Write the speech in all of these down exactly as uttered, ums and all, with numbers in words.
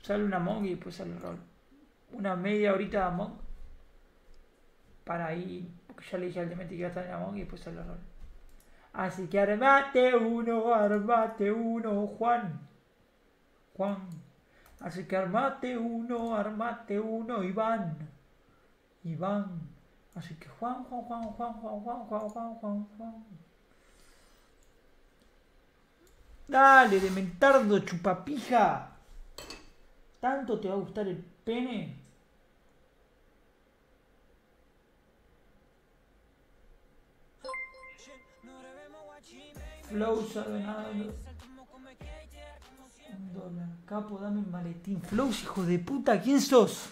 Sale una Among y después sale el rol. Una media horita de Among. Para ahí, porque ya le dije al Dementi que va a estar en Among y después sale el rol. Así que armate uno, armate uno, Juan. Juan. Así que armate uno, armate uno, Iván. Iván. Así que Juan, Juan, Juan, Juan, Juan, Juan, Juan, Juan, Juan, Juan. Dale, Dementardo, chupapija. ¿Tanto te va a gustar el pene? Flow ordenado. Un dólar. Capo, dame el maletín. Flows, hijo de puta, ¿quién sos?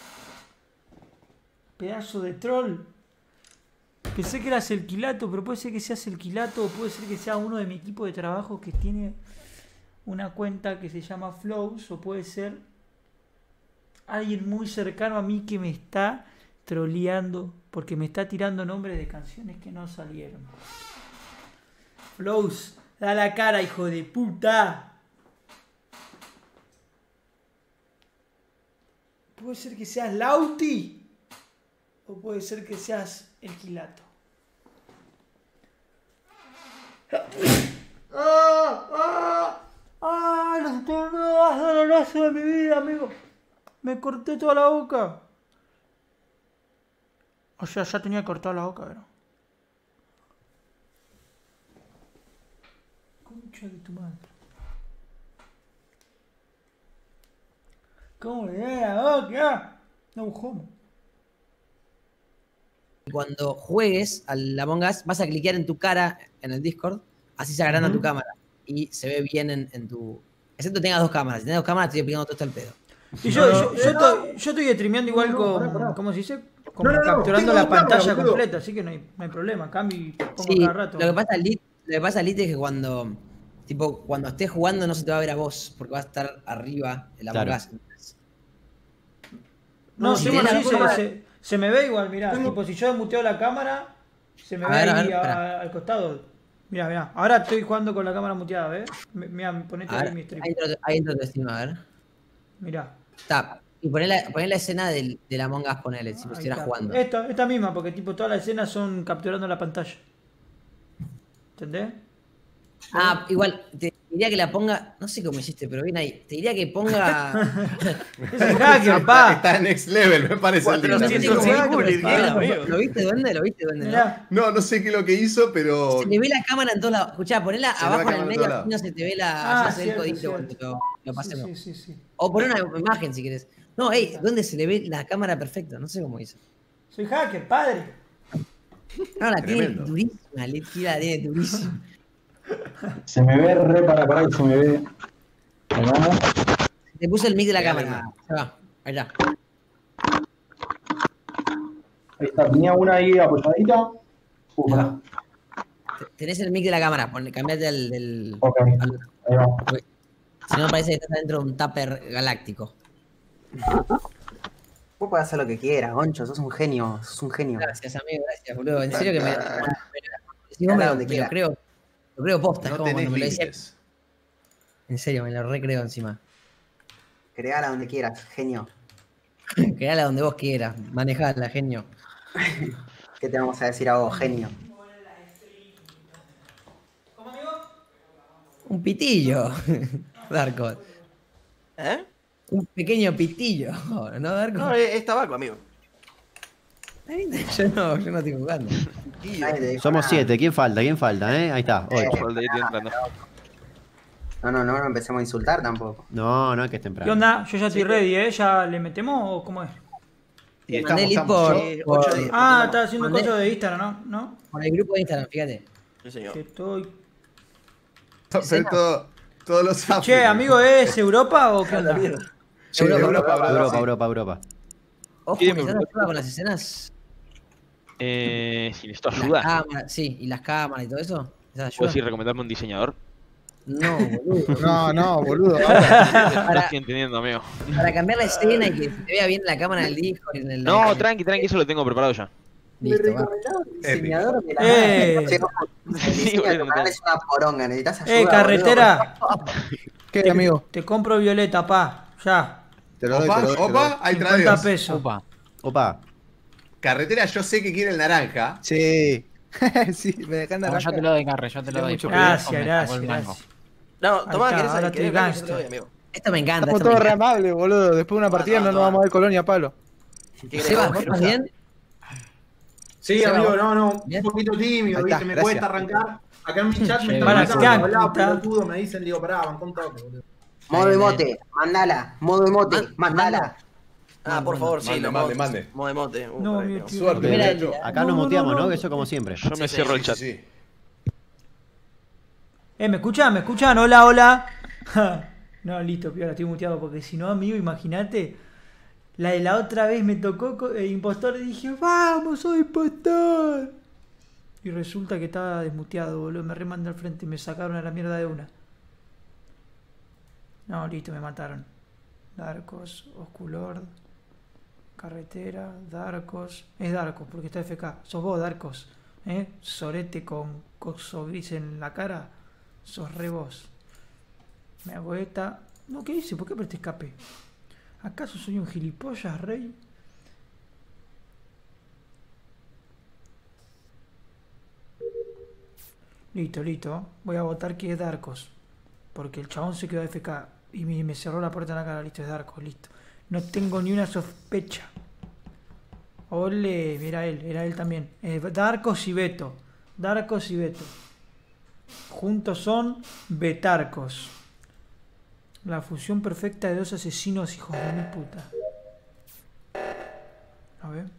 Pedazo de troll. Pensé que eras el Quilato, pero puede ser que seas el Quilato o puede ser que sea uno de mi equipo de trabajo que tiene una cuenta que se llama Flows, o puede ser alguien muy cercano a mí que me está troleando porque me está tirando nombres de canciones que no salieron. Flows, da la cara, hijo de puta. Puede ser que seas Lauti o puede ser que seas el Quilato. ¡Ah! ¡Ah! ¡Ah! Los tornados dolorosos de mi vida, amigo. Me corté toda la boca. O sea, ya tenía cortada la boca, pero. Concha de tu madre. ¿Cómo le da la boca? No, homo. Cuando juegues al Among Us, vas a cliquear en tu cara en el Discord, así se agranda uh-huh. tu cámara y se ve bien en, en tu... Excepto tengas dos cámaras. Si tenés dos cámaras, estoy aplicando todo esto al pedo. Y yo, yo, yo, estoy, yo estoy streameando igual no, no, con... Pará, pará. ¿Cómo se dice? Como no, no, capturando la pantalla cámaras, completa, así que no hay, no hay problema. Cambio y pongo sí, cada rato. Lo que pasa, Lit, lo que pasa, Lit, es que cuando... Tipo, cuando estés jugando no se te va a ver a vos, porque vas a estar arriba el Among Us. Claro. No, no, sí, bueno, sí, se, se, se me ve igual, mirá. Tengo... Tipo, si yo muteo la cámara, se me a ve ver, ahí a ver, a, al costado. Mirá, mirá. Ahora estoy jugando con la cámara muteada, ¿ves? Mirá, ponete ahí mi stream. Ahí entra tu stream, a ver. Mirá. Está. Y poné la, poné la escena del, del Among Us, ponele, si lo estuvieras jugando. Esta, esta misma, porque tipo todas las escenas son capturando la pantalla. ¿Entendés? Ah, igual, te diría que la ponga, no sé cómo hiciste, pero bien ahí, te diría que ponga... Es el hacker, pa. Está en next level, me parece. cuatrocientos cincuenta, ¿Lo viste dónde? ¿Lo viste dónde? ¿No? no, no sé qué es lo que hizo, pero... Se le ve la cámara en todos lados. Escuchá, ponela se abajo en el medio, así no se te ve la... Ah, se ve el codito cuando lo, lo pasemos. Sí, sí, sí, sí. O poné una imagen si querés. No, ey, ¿dónde se le ve la cámara perfecta? No sé cómo hizo. Soy hacker, padre. No, la tiene durísima, la tiene durísima. Se me ve re para para que se me ve. Te puse el mic de la cámara. Se va. Ahí está. Ahí está. Tenía una ahí apoyadita. Uh, Tenés el mic de la cámara. Cambiate al. del ok. Al, ahí va. Si no, parece que estás dentro de un tupper galáctico. Vos podés hacer lo que quieras, Goncho. Sos un genio. Sos un genio. Gracias, amigo. Gracias, boludo. En serio que me. Si vos me, me lo creo. Lo creo posta, no es como cuando me lo decía. En serio, me lo recreo encima. Creala donde quieras, genio. Creala donde vos quieras, manejala, genio. ¿Qué te vamos a decir a vos, genio? ¿Cómo, amigo? Un pitillo, Darko. ¿Eh? Un pequeño pitillo, ¿no, Darko? No, es tabaco, amigo. Yo no, yo no estoy jugando. Somos siete, ¿quién falta? ¿Quién falta? ¿Eh? Ahí está, ocho. No, no, no, no empecemos a insultar tampoco. No, no, que es temprano. ¿Qué onda? Yo ya estoy ready, ¿eh? ¿Ya le metemos o cómo es? Y estamos, estamos. Por, Yo, por, ocho días. Ah, está haciendo cosas de Instagram, ¿no? ¿no? Por el grupo de Instagram, fíjate. Sí, señor. Que estoy... Todo, todos los Che, África. Amigo, ¿es Europa o qué onda? Sí, Europa, Europa, Europa, Europa, sí. Europa, Europa. Ojo, ¿estás de prueba con las escenas? Eh, si necesito Las ayuda. cámaras, sí, y las cámaras y todo eso. ¿Puedo decir recomendarme un diseñador? No, boludo. No, no, boludo. No estoy entendiendo, amigo. Para cambiar la escena y que se te vea bien la cámara del disco. En el, no, tranqui, tranqui, eso lo tengo preparado ya. Listo, va. Diseñador de la eh. Sí, es una poronga, necesitas ayuda. Eh, carretera. ¿Qué, amigo? Te compro violeta, pa. Ya. Te lo doy, Opa, te lo doy, te lo doy. opa, hay cincuenta tradeos. pesos. Opa. Opa. Carretera, yo sé que quiere el naranja. Sí. Sí, me dejan No, naranja. yo te lo doy, Carre, yo te lo doy. Mucho Gracias, Me gracias, sacó el mango. gracias. No, tomá, Ahí está, querés ahora salir, querés estoy salir, yo te lo doy, gangster. amigo. Esto me encanta. Estamos Esto me todos re encanta. amables, boludo. Después de una partida no, no no. nos vamos a dar colonia a palo. ¿Qué querés, Seba, vos, ¿vos estás Jerusa? bien? Sí, Seba, amigo, vos- no, no, Bien. un poquito tímido, Ahí ¿viste? está, Me gracias. cuesta arrancar. Acá en mi chat me Che, están para, mandando, Scan, hablá, puta. pelotudo, me dicen, digo, pará, bancá un toque, boludo. Modo Bien, emote, mandala. Modo emote, Man- mandala. Ah, por favor, sí, Mande, los mande, mods. mande. Modo emote. Uh, No, pará, mi amigo. tío. Suerte, Mira, muchacho. Acá No, nos no, muteamos, no, ¿no? no. Eso como siempre. Yo me Sí, cierro el Sí, chat. sí, sí. Eh, ¿me escuchan? ¿Me escuchan? Hola, hola. No, listo, piola, estoy muteado porque si no, amigo, imagínate. La de la otra vez me tocó co- eh, impostor y dije, vamos, soy impostor. Y resulta que estaba desmuteado, boludo. Me remandé al frente y me sacaron a la mierda de una. No, listo, me mataron. Darkos, Osculord, Carretera, Darkos. Es Darkos porque está F K. Sos vos, Darkos. ¿Eh? Sorete con coso gris en la cara. Sos re vos. Me hago esta. No, ¿qué hice? ¿Por qué apreté escape? ¿Acaso soy un gilipollas, rey? Listo, listo. Voy a votar que es Darkos. Porque el chabón se quedó A F K y me, me cerró la puerta en la cara. Listo, es Darkos, listo. No tengo ni una sospecha. Ole, era él, era él también. Eh, Darkos y Beto. Darkos y Beto. Juntos son Betarcos. La fusión perfecta de dos asesinos, hijos de mi puta. A ver.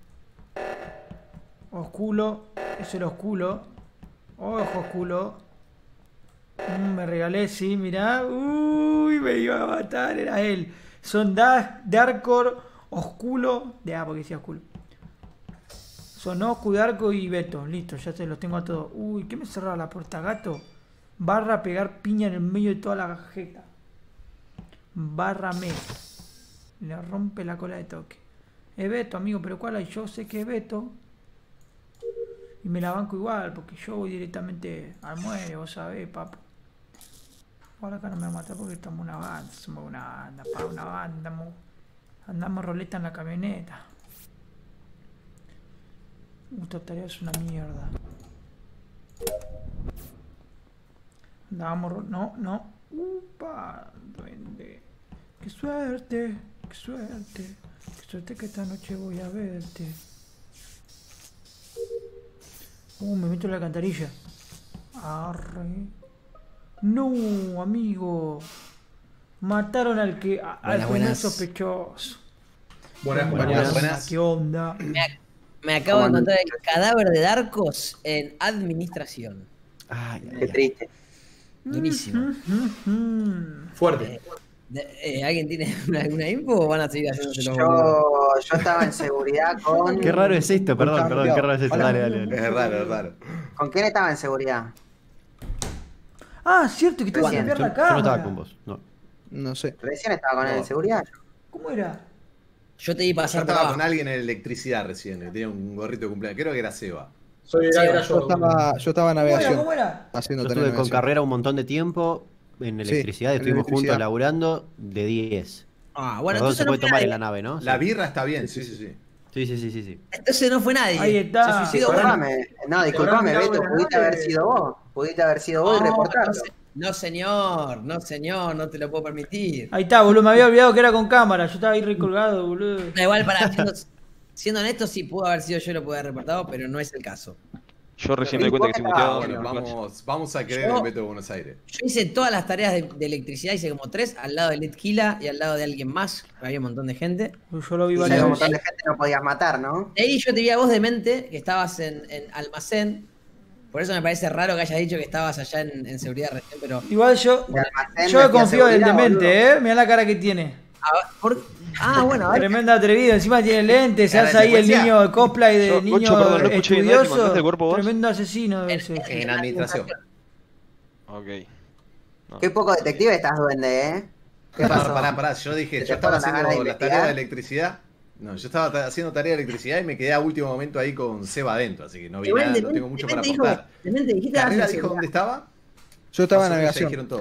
Osculo. Es el osculo. Ojo, osculo. Mm, me regalé, sí, mirá. Uy, me iba a matar, era él. Son Dark, Darkor, Osculo. De A, porque decía osculo. Son Oscu, Darko y Beto. Listo, ya se los tengo a todos. Uy, ¿qué me cerraba la puerta, gato? Barra pegar piña en el medio de toda la jeta. Barra me. Le rompe la cola de toque. Es Beto, amigo, pero ¿cuál hay? Yo sé que es Beto. Y me la banco igual, porque yo voy directamente al muere, vos sabés, papo. Ahora acá no me va a matar porque estamos una banda, somos una banda, para una banda, andamos, andamos roleta en la camioneta. Esta tarea es una mierda. Andábamos, ro- no, no. Upa, duende. Qué suerte, qué suerte, qué suerte que esta noche voy a verte. Uh, me meto en la alcantarilla. Arre. No, amigo. Mataron al que a- al Buenas, primer buenas. sospechoso. Buenas, Buenas, buenas, buenas. buenas. ¿Qué onda? Me, ac- me acabo de encontrar el cadáver de Darkos en administración. Ay, ay, Qué ay. triste. Durísimo. Fuerte. De- eh, ¿Alguien tiene alguna info o van a seguir haciéndose los Yo, boludos? yo estaba en seguridad con. Qué raro es esto, perdón, perdón, qué raro es esto. Hola. Dale, dale, dale. Es raro, es raro. ¿Con quién estaba en seguridad? Ah, cierto que te vas a Recién. cambiar Yo, la yo cámara. no estaba con vos. No. No sé. Recién estaba con él en seguridad. ¿Cómo era? Yo te di Yo pasar por estaba abajo. con alguien en electricidad recién, que tenía un gorrito de cumpleaños. Creo que era Seba. Soy Sí, era, era Yo yo. estaba, yo estaba en ¿Cómo era? navegación. ¿Cómo era? Haciendo Yo tarea de estuve con navegación. carrera un montón de tiempo en Sí, electricidad, en estuvimos electricidad. juntos laburando de diez. Ah, bueno, Perdón, se entonces no puede fue tomar nadie. en la nave, ¿no? La Sí. birra está bien, sí, sí, sí. Sí, sí, sí, sí, sí. Entonces no fue nadie. Ahí está. Se suicidó. Disculpame, no, disculpame, habrán Beto, tirado pudiste la haber nave. sido vos. Pudiste haber sido vos y No, reportarlo. no, se- no, señor, no, señor, no te lo puedo permitir. Ahí está, boludo. Me había olvidado que era con cámara. Yo estaba ahí recolgado, boludo. Da igual, para siendo, siendo honesto, sí pudo haber sido yo, lo pude haber reportado, pero no es el caso. Yo recién me doy cuenta que estoy muteado. Bueno, en el flash. vamos, vamos a querer Yo- el Beto de Buenos Aires. Yo hice todas las tareas de, de electricidad, hice como tres, al lado de Litquila y al lado de alguien más. Había un montón de gente. Yo lo vi Y si varias hay un veces. montón de gente no podías matar, ¿no? De ahí yo te vi a vos de mente, que estabas en, en almacén. Por eso me parece raro que hayas dicho que estabas allá en, en seguridad recién, pero. Igual yo, De almacén yo metí a confío en el seguridad, demente, boludo. ¿eh? Mirá la cara que tiene. Ah, por- ah, bueno, a ver. Tremendo atrevido. Encima tiene lentes. Se Cara de hace ahí el secuencia. niño de cosplay de Yo- niño Ocho, perdón, no escuché bien, ¿te estudioso. mandaste el cuerpo vos? Tremendo asesino debe En- ser. En administración. Ok. No. Qué poco detective estás, duende, ¿eh? ¿Qué Pará, pasó? pará, pará. Yo dije, ¿Te yo estaba fueron las ganas haciendo de las tareas de investigar? electricidad. No, yo estaba ta- haciendo tarea de electricidad y me quedé a último momento ahí con Seba adentro, así que no vi Igual nada, no Demente- tengo mucho para Demente dijo- aportar. Demente dijiste que Carrera estabas en dijo dónde seguridad. estaba. Yo estaba en Nosotros ya navegación. dijeron todo, pero.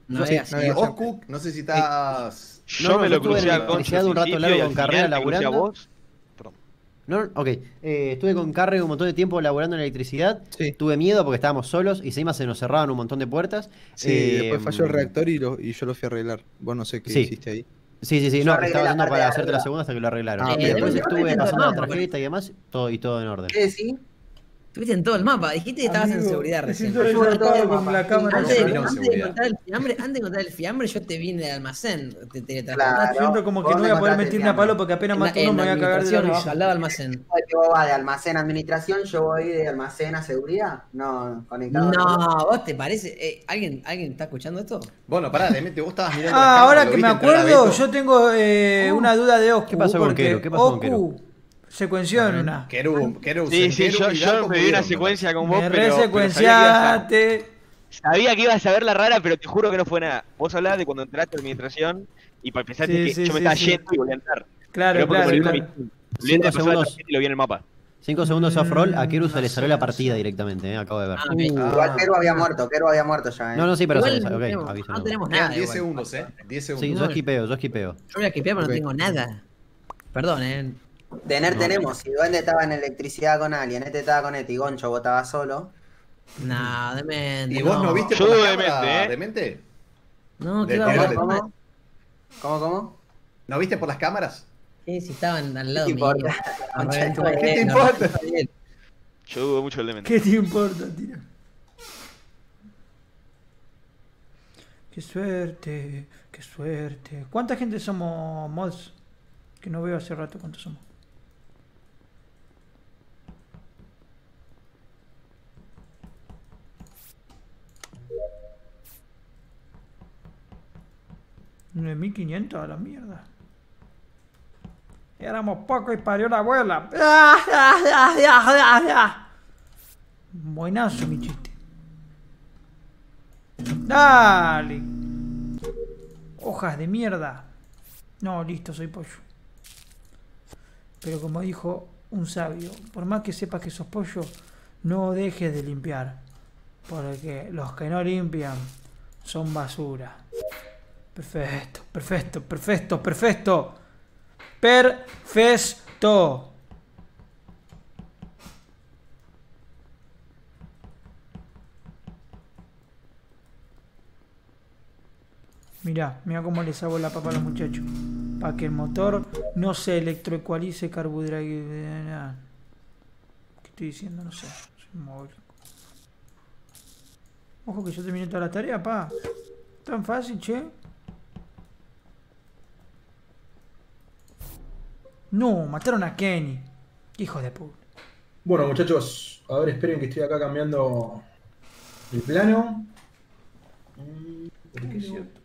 No Yo había sí, sido. Oscu, no sé si estás... Yo No, me no, lo yo estuve crucé en a Concho electricidad al un rato principio largo y al con carrera final te crucé a laburando. vos. Perdón. No, no, ok. Eh, estuve con Carre un montón de tiempo laburando en electricidad. Sí. Tuve miedo porque estábamos solos y encima se nos cerraban un montón de puertas. Sí, Eh, después falló el reactor y, lo, y yo lo fui a arreglar. Vos no sé qué Sí. hiciste ahí. Sí, sí, sí. Yo No, arreglé estaba la yendo parte para de hacerte la arriba. segunda hasta que lo arreglaron. Ah, y bien, después bien. estuve Bien. pasando la Bien. tarjeta y demás, todo, y todo en orden. ¿Qué decís? Estuviste en todo el mapa. Dijiste que estabas en Amigo, seguridad me recién. siento Yo todo resarpado el con mapa. la cámara. Antes, de, Camino en antes de seguridad. encontrar el fiambre, antes de encontrar el fiambre, yo te vine del almacén. Te teletransportaste. Claro. Siento como que ¿Vos no voy a poder encontraste meterme el a palo fiambre? porque apenas En la- mato uno en me voy a cagar de la administración, risa. al lado del almacén. ¿Que vos vas de almacén a administración? ¿Yo voy de almacén a seguridad? No, conectado. No, ¿vos te parece? Eh, ¿alguien, ¿Alguien está escuchando esto? Bueno, pará, Demente, vos estabas mirando las Ah, cámaras, ahora ¿lo que me viste entrar a acuerdo, Beto? yo tengo eh, una duda de Oku. ¿Qué pasó con porque Keru? ¿Qué pasó con Oku secuenció en una. Keru, Keru, Sí, sí, Keru yo, y yo Gato me vi una murieron, secuencia con vos, Me pero, pero sabía, que ibas a, resecuenciaste. sabía que ibas a ver la rara, pero te juro que no fue nada. Vos hablabas de cuando entraste a administración y pensaste Sí, que sí, yo me sí, estaba sí. yendo y volví a entrar. Claro, Pero porque claro, volví claro. con mi- volví a Cinco pasar la segundos. tarjeta y lo vi en el mapa. Cinco segundos off-roll, a Keru se Mm, le no salió sé, la no partida sé. directamente, eh, acabo de ver. Ah, ok. Ah. Igual Kero había muerto, Kero había muerto ya, ¿eh? No, no, sí, pero Igual se, no ok, tenemos- aviso. no tenemos Quedan nada. diez igual. segundos, eh. diez Sí, segundos. yo esquipeo, yo esquipeo. Yo voy a esquipear, pero Ok. no tengo nada. Perdón, eh. Tener No. tenemos. Si Duende estaba en electricidad con alguien, este estaba con este y Goncho vos estabas solo. Nah, demente. ¿Y vos no viste Yo por la dudo cámara, Demente, ¿eh? Demente? No, De- ¿qué va de- a de- ¿Cómo? ¿Cómo, cómo? ¿No viste por las cámaras? Sí, si estaban al lado ¿Qué mío. importa? Me reventó ¿Qué te él, me importa? reventó él. Yo dudo mucho del demente. ¿Qué te importa, tío? Qué suerte, qué suerte. ¿Cuánta gente somos, mods? Que no veo hace rato cuántos somos. nueve mil quinientos a la mierda. Éramos pocos y parió la abuela. Buenazo mi chiste. Dale. Hojas de mierda. No, listo, soy pollo. Pero como dijo un sabio, por más que sepas que sos pollo, no dejes de limpiar. Porque los que no limpian son basura. Perfecto, perfecto, perfecto, perfecto. Perfecto. Mirá, mira cómo les hago la papa a los muchachos. Para que el motor no se electroecualice carbohidrato. ¿Qué estoy diciendo? No sé. Soy móvil. Ojo que yo terminé toda la tarea, pa. Tan fácil, che. No, mataron a Kenny. Hijo de puta. Bueno, muchachos, a ver, esperen que estoy acá cambiando el plano. Es cierto.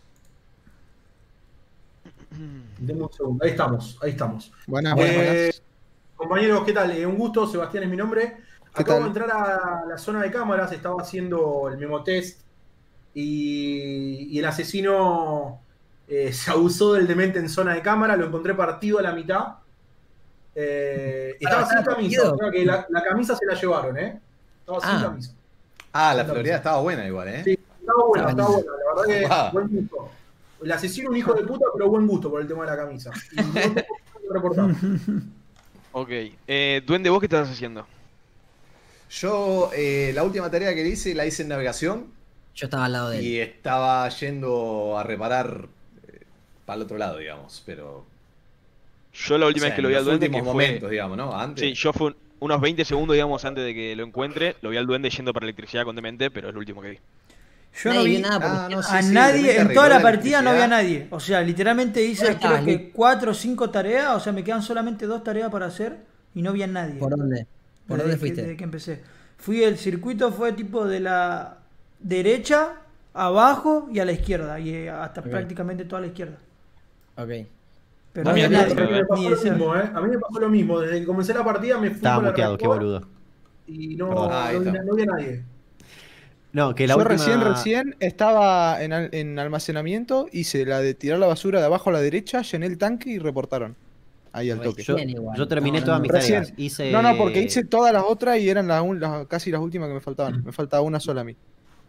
Denme un segundo. Ahí estamos, ahí estamos. Buenas, buenas, Eh, buenas. Compañeros, ¿qué tal? Eh, un gusto, Sebastián es mi nombre. ¿Qué Acabo tal? de entrar a la zona de cámaras, estaba haciendo el memo test y, y el asesino eh, se abusó del demente en zona de cámara, lo encontré partido a la mitad. Eh, estaba Ah, sin ¿estaba camisa, partido? o sea que la, la camisa se la llevaron, ¿eh? Estaba sin Ah. camisa. Ah, la Florida estaba buena igual, ¿eh? Sí, estaba buena, Ah, estaba buena, la verdad que Opa. buen gusto. El asesino un hijo de puta, pero buen gusto por el tema de la camisa. Y no tengo que reportar. Ok. Eh, Duende, ¿vos qué estás haciendo? Yo, eh, la última tarea que le hice, la hice en navegación Yo estaba al lado de él. y estaba yendo a reparar eh, para el otro lado, digamos, pero... Yo la o última sea, vez que lo en vi al los Duende, que últimos fue... momentos, digamos, ¿no? Antes. Sí, yo fue un- unos veinte segundos, digamos, antes de que lo encuentre, lo vi al Duende yendo para electricidad con Demente, pero es lo último que vi. Yo no Nadie vi vio nada porque Ah, no, sí, a sí, nadie, Demente en toda arregló la partida no había electricidad. nadie. O sea, literalmente hice ¿Dónde creo estabas, que Nick? cuatro o cinco tareas. O sea, me quedan solamente dos tareas para hacer y no había nadie. ¿Por dónde? ¿Por Desde dónde que- fuiste? Desde que empecé. Fui, el circuito fue tipo de la derecha, abajo y a la izquierda. Y eh, hasta Ok. prácticamente toda la izquierda. Ok. Pero No no había había nadie. nadie, A mí me pasó Ni lo ese- mismo, ¿eh? A mí me pasó lo mismo. Desde que comencé la partida me fui Estaba con la muteado, qué reactor boludo. y no, Perdón. Ah, ahí no, está. vi- no vi a nadie. No, que la Yo última... recién, recién estaba en, al- en almacenamiento, hice la de tirar la basura de abajo a la derecha, llené el tanque y reportaron. Ahí al toque. Yo, Bien igual. yo terminé No, todas no, mis Recién. tareas. Hice... No, no, porque hice todas las otras y eran las, un- las- casi las últimas que me faltaban. Me faltaba una sola a mí.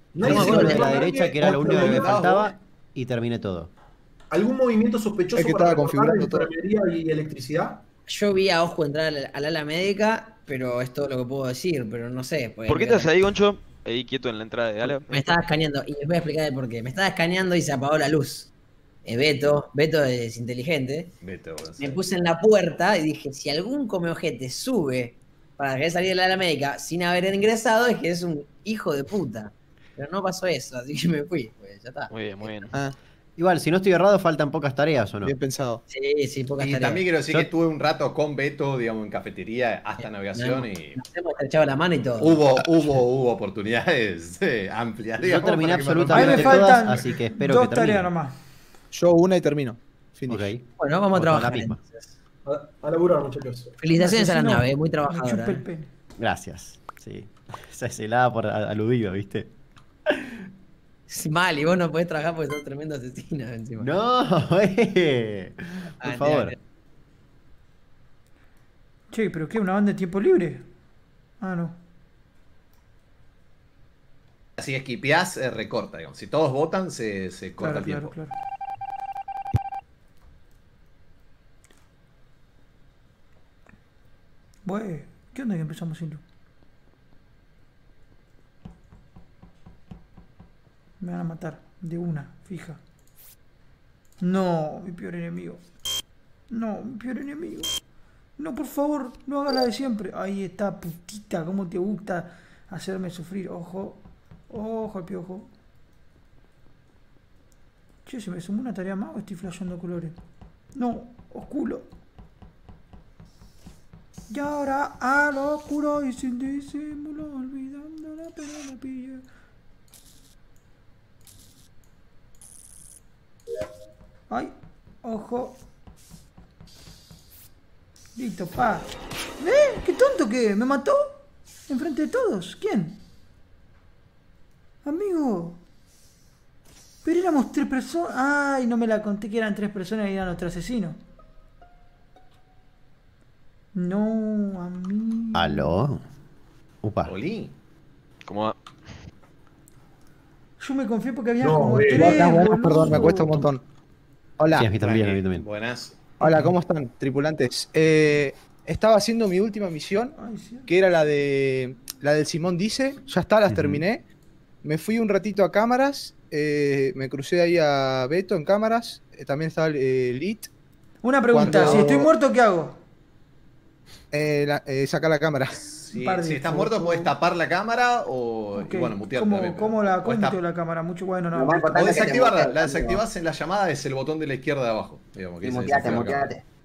Nadie Yo se me lo de la nadie, derecha, que era lo otro único que me lado. faltaba, y terminé todo. ¿Algún movimiento sospechoso Es que para estaba reportar de configurando todo. enfermería y electricidad? Yo vi a Oscu entrar al, al ala médica, pero es todo lo que puedo decir, pero no sé. porque ¿Por qué me- estás ahí, Goncho? Ahí quieto en la entrada de ala. Me estaba escaneando, y les voy a explicar el por qué. Me estaba escaneando y se apagó la luz. Eh, Beto, Beto es inteligente. Vete, vos. Me puse en la puerta y dije, si algún comeojete sube para querer salir de la ala médica sin haber ingresado, es que es un hijo de puta. Pero no pasó eso, así que me fui, pues ya está. Muy bien, muy bien. Ah, Igual, si no estoy errado, faltan pocas tareas, ¿o no? bien pensado. Sí, sí, pocas Y tareas. también quiero decir Yo- que estuve un rato con Beto, digamos, en cafetería hasta Eh, navegación nos- y Nos hemos estrechado la mano y todo. hubo, hubo, hubo oportunidades eh, amplias. Yo digamos, terminé para que me A mí absolutamente me repartan. todas, faltan así que espero dos que tareas termine. nomás. Yo una y termino. Finish. Ok. Bueno, vamos a Otra, trabajar. la misma. entonces. A, a laburar, muchachos. Felicitaciones a la Asesino, nave, muy me trabajadora. chupa el eh. pene. Gracias. Sí. Esa es helada por a- aludido, ¿viste? Es mal, y vos no podés trabajar porque sos tremendo asesino encima. No, eh. Por Ah, favor. mentira. Che, ¿pero qué? ¿Una banda de tiempo libre? Ah, no. Si esquipeás, eh, recorta, digamos. Si todos votan, se, se corta Claro, el tiempo. claro, claro. Bueno, ¿qué onda que empezamos sin luz? Me van a matar de una, fija. No, mi peor enemigo. No, mi peor enemigo. No, por favor, no hagas la de siempre. Ahí está, putita, cómo te gusta hacerme sufrir. Ojo, ojo al piojo. Che, ¿se me sumó una tarea más o estoy flasheando colores? No, oscuro. Y ahora a lo oscuro y sin disimulo, olvidando la pena la pilla. Ay, ojo. Listo, pa. ¿Eh? ¿Qué tonto que me mató? Enfrente de todos. ¿Quién? Amigo. Pero éramos tres personas. Ay, no me la conté que eran tres personas y eran nuestro asesino. No, amigo. ¿Aló? Upa. Oli. ¿Cómo va? Yo me confié porque había No, como eh, tres. Buenas, buenas, boludo. perdón, me cuesta un montón. Hola, Sí, a mí también, a mí Tranqui. también. Buenas. hola, ¿cómo están, tripulantes? Eh, estaba haciendo mi última misión, Ay, sí. que era la de la del Simón Dice. Ya está, las Ujú. terminé. Me fui un ratito a cámaras, eh, me crucé ahí a Beto en cámaras, eh, también estaba eh, Lit. Una pregunta, Cuando- si estoy muerto, ¿qué hago? Eh, la- eh, saca la cámara. Si, Un par de si estás fotos. muerto, puedes tapar la cámara o, Ok, y bueno, mutearte ¿Cómo, también. pero- cómo la, o cómo está- muteo la cámara? Mucho bueno, no. Lo más O importante es que te desactivarla. mutees, La amigo. desactivás en la llamada, es el botón de la izquierda de abajo. Digamos, que Y dice muteate, desactivar cámara. muteate.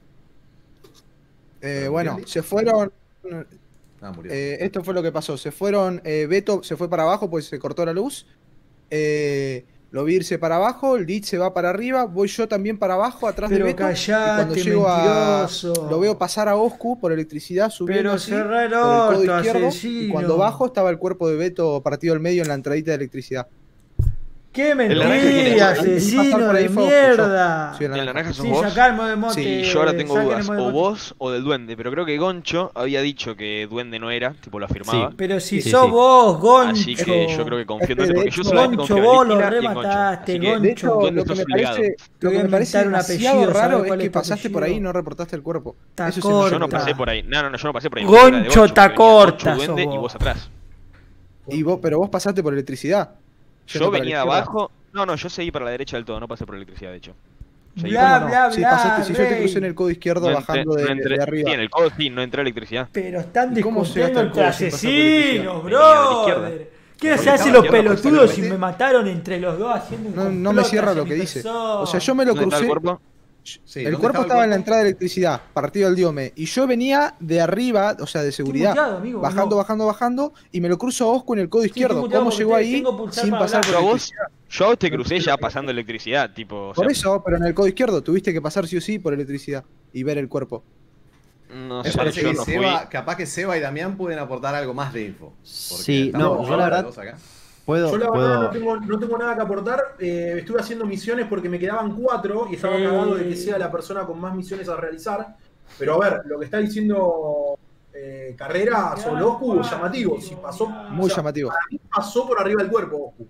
Eh, bueno, se fueron. Ah, murió. Eh, esto fue lo que pasó. Se fueron. eh, Beto se fue para abajo, pues se cortó la luz. Eh, lo vi irse para abajo. Lit se va para arriba. Voy yo también para abajo, atrás Pero de Beto. callate, y cuando llego a. mentiroso. Lo veo pasar a Oscu por electricidad, subiendo Pero así, cerrá el por el codo orto, izquierdo. asesino. Y cuando bajo estaba el cuerpo de Beto partido al medio en la entradita de electricidad. ¡Qué naranja mentira, que asesino pasar por ahí de fue Oscu, mierda! Sí, ¿El naranja sos Sí, vos? sacá el modo de mote. Sí, Yo ahora tengo saquen el dudas, modo de o mote. vos o del duende, pero creo que Goncho había dicho que duende no era, tipo lo afirmaba. Sí. Pero si Sí, sos sí. vos, Goncho. Así que yo creo que confío en Este, eso, porque de yo hecho, solamente Goncho, confío en vos lo Valentina y en Goncho. remataste, Así que, Goncho. De hecho, ¿dónde lo que sos me obligado? parece, Te lo voy que a me parece inventar un demasiado apellido, raro ¿sabés es cuál que es tu pasaste por ahí y apellido? no reportaste el cuerpo. Ta Eso se corta. me- Yo no pasé por ahí. No, no, no, yo no pasé por ahí. Goncho, Era de Goncho, ta porque venía Goncho, corta, duende sos y vos. vos atrás. Y vos, pero vos pasaste por electricidad. Yo Yendo para la venía de izquierda. abajo. No, no, yo seguí para la derecha del todo, no pasé por electricidad, de hecho. Seguí Bla, por- bla, Sí, bla, pasaste, si yo te rey. crucé en el codo izquierdo no entré- bajando de, no entré- de arriba. Sí, en el codo sí, no entré a electricidad. Pero están ¿Y cómo discutiendo llegaste al entre codo sin pasar por asesinos, electricidad? Venía de la brother. ¿Qué Porque se hace estaba los izquierda, pelotudos si justamente. me mataron entre los dos haciendo un No, no me complot cierra hacia lo que mi dice. persona? O sea, yo me lo ¿Dónde está el crucé. cuerpo? Sí, El ¿dónde cuerpo estaba en la cuerpo? entrada de electricidad, partido al diome. Y yo venía de arriba, o sea, de seguridad, muteado, amigo, bajando, no. bajando, bajando. Y me lo cruzo a Oscu en el codo izquierdo. estoy muteado ¿Cómo porque llegó te- ahí tengo pulsar sin para pasar hablar. por Yo a electricidad? vos, yo a vos te crucé ya pasando electricidad, tipo. o Por sea, eso, pero en el codo izquierdo tuviste que pasar sí o sí por electricidad y ver el cuerpo. No Me sé, parece yo que no fui. Seba, capaz que Seba y Damián pueden aportar algo más de info. Porque Sí, estamos no, yo la verdad- los dos acá. Puedo, Yo la verdad no puedo. tengo, no tengo nada que aportar. Eh, estuve haciendo misiones porque me quedaban cuatro y estaba Sí. cagado de que sea la persona con más misiones a realizar. Pero a ver, lo que está diciendo eh, eh, carrera sobre Oscu, llamativo. Si pasó, Muy o sea, llamativo. para mí pasó por arriba del cuerpo, Oscu.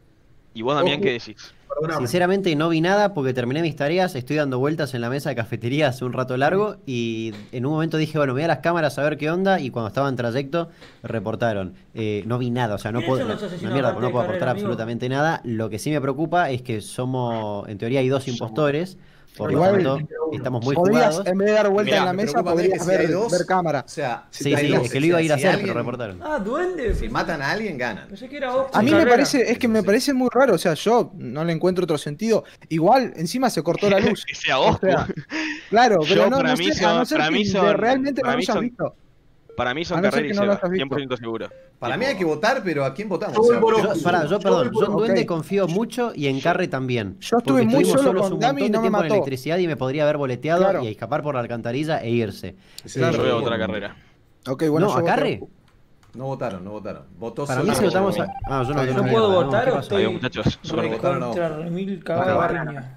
¿Y vos, Damián, Ojo. qué decís? Perdóname. Sinceramente no vi nada porque terminé mis tareas, estoy dando vueltas en la mesa de cafetería hace un rato largo y en un momento dije, bueno, voy a las cámaras a ver qué onda y cuando estaba en trayecto reportaron. Eh, no vi nada, o sea, no ¿Quiénes puedo, son los una asesinos mierda, aparte no de puedo carrera, aportar amigo? absolutamente nada. Lo que sí me preocupa es que somos, en teoría hay dos impostores, por lo Igual, tanto estamos muy podrías, jugados. en vez de dar vuelta Mirá, en la me mesa, preocupa a mí podrías que si hay ver, dos- ver cámara. O sea, Sí, si hay sí, dos, es que lo iba a ir a si hacer, alguien- pero reportaron. Ah, duende. Si matan a alguien, ganan. Pensé que era Oscu. A mí me Carrera. parece, es que me Sí. parece muy raro, o sea, yo no le encuentro otro sentido. Igual, encima se cortó la luz. Que sea O Oscu. sea, claro, Yo, pero no, para no mí sé, a no son- ser para que mí de son- realmente no para lo mí hayas son- visto. Para mí A son no ser Carrera y que no lo Seba, hayas visto. cien por ciento seguro. Para Tipo, mí hay que votar, pero ¿a quién votamos? Yo O sea, voy por yo- Oscu. Yo, pará, yo, Yo perdón, voy yo en por- Duende ok. confío mucho y en Carre también. Yo estuve porque muy estuvimos solo solos con un Dami montón y de no me tiempo en mató. electricidad y me podría haber boleteado Claro. y escapar por la alcantarilla e irse. Sí, Claro. Yo voy a eh, votar a Carrera. Ok, bueno, no, yo ¿a voté Carre? Oscu. No votaron, no votaron. Votó Para solo mí si votamos yo. a... Ah, yo no voté ¿Yo una puedo mierda, votar ¿qué o pasó? estoy Adiós, muchachos. Super Bueno, votaron, no. contra remil cagado Bueno. a riña?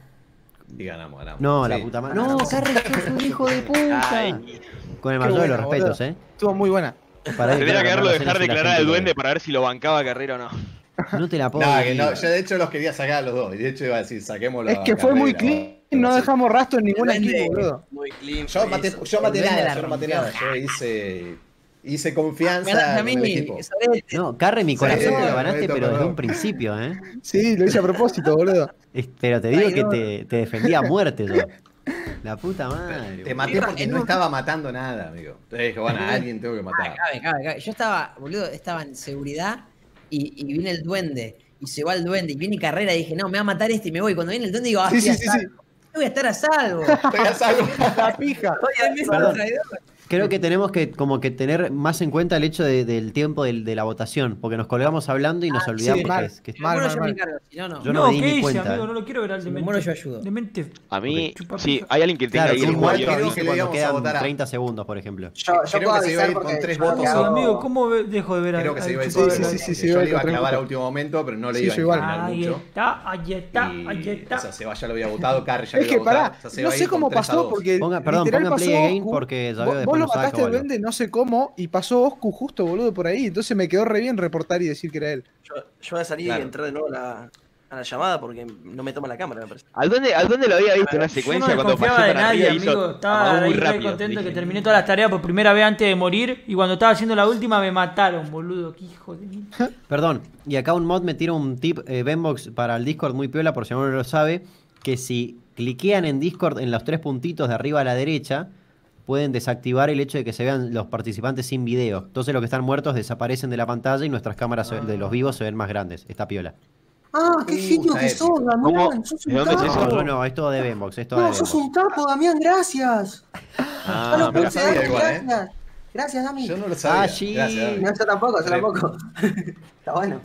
Y ganamos, ganamos. No, Sí. la puta madre. No, Carre es un hijo de puta. Ay, Con el Qué mayor de los bueno, respetos, boludo. ¿eh? Estuvo muy buena. Para tendría que haberlo dejar declarar al duende duende. para ver si lo bancaba Carrera o no. No te la puedo No, que decir. no, yo de hecho los quería sacar a los dos. Y de hecho iba a decir, saquémoslo. Es a que fue muy Carrera, clean, bueno, no sí. dejamos rastro en ningún Duende, equipo, boludo. Muy clean. Yo fue maté, eso. yo maté El duende nada, la yo no maté rompió. nada. Yo hice, hice Me confianza ganaste a en mí, el equipo. Sorete. No, Carre, mi corazón Sí, te lo sí, ganaste, meto, pero desde perdón. un principio, ¿eh? Sí, lo hice a propósito, boludo. Es- Pero te digo Ay, que no. te, te defendía a muerte yo. La puta madre. Te boludo. maté porque En no un- estaba matando nada, amigo. Entonces dije, bueno, a alguien tengo que Ah, matar. cabe, cabe, cabe. Yo estaba, boludo, estaba en seguridad y, y viene el duende. Y se va el duende y viene Carrera y dije, no, me va a matar este y me voy. Cuando viene el duende digo, ah, Sí, estoy sí, a sí, sí. salvo. Yo voy a estar a salvo. Estoy a salvo. La pija. Oye, es Perdón. un traidor. Creo que tenemos que como que tener más en cuenta el hecho de- del tiempo del- de la votación, porque nos colgamos hablando y nos Ah, olvidamos sí, que, mal. es- que- Si me muero, mal, yo me mal. encargo, si no, no. Yo no No, me di ¿qué ni hice, cuenta. amigo? No lo quiero ver al Si me demente. muero, yo ayudo. Demente. A mí, Chupa sí, pija. hay alguien que tenga Claro, ahí que el un igual juego muerto creo avise que le cuando íbamos a quedan votar a- treinta segundos, por ejemplo. Yo, yo Creo puedo que se iba a avisar ir con porque tres yo votos lo que Uy, solo. hago- amigo, ¿cómo ve- dejo de ver al Creo que se al iba a chupado decir. de sí, la- sí, sí, yo voy le iba a con tres clavar a votos. último momento, pero no le Sí, iba a yo igual. inclinar Ahí mucho. está, ahí está, Y, ahí está. o sea, Seba ya lo había votado, Carre ya lo Es había que pará, votado. O sea, se no iba a sé ir con cómo tres a pasó dos. porque Ponga- perdón, literal ponga pasó play again Oscu, porque ya vos, veo después vos lo no sabe mataste al cómo duende no sé cómo y pasó Oscu justo, boludo, por ahí. Entonces me quedó re bien reportar y decir que era él. Yo, yo voy a salir Claro. y entrar de nuevo a la, a la llamada porque no me toma la cámara, me parece. Al duende, al duende lo había visto en una Yo no secuencia cuando pasé desconfiaba de para nadie, arriba y amigo. hizo Estaba apagó ahí muy re rápido. contento que Dije, terminé todas las tareas por primera vez antes de morir. Y cuando estaba haciendo la última me mataron, boludo. Qué hijo de mí. Perdón, y acá un mod me tira un tip eh, Benbox para el Discord muy piola, por si alguno no lo sabe, que si cliquean en Discord en los tres puntitos de arriba a la derecha, pueden desactivar el hecho de que se vean los participantes sin video. Entonces los que están muertos desaparecen de la pantalla y nuestras cámaras se- de los vivos se ven más grandes. Está piola. Ah, qué Uh, genio está que épico. sos, ¿Cómo? Damián. Sos ¿De un dónde es capo. eso? No, yo no, es todo de Benbox, es todo No, de sos Benbox. un capo, Damián, gracias. Ah, Ya lo mira. puse, sabía Dami, igual, ¿eh? gracias. Gracias, Dami. Yo no lo sabía. Ah, sí. Gracias. No, yo tampoco, yo Re- tampoco. Está bueno.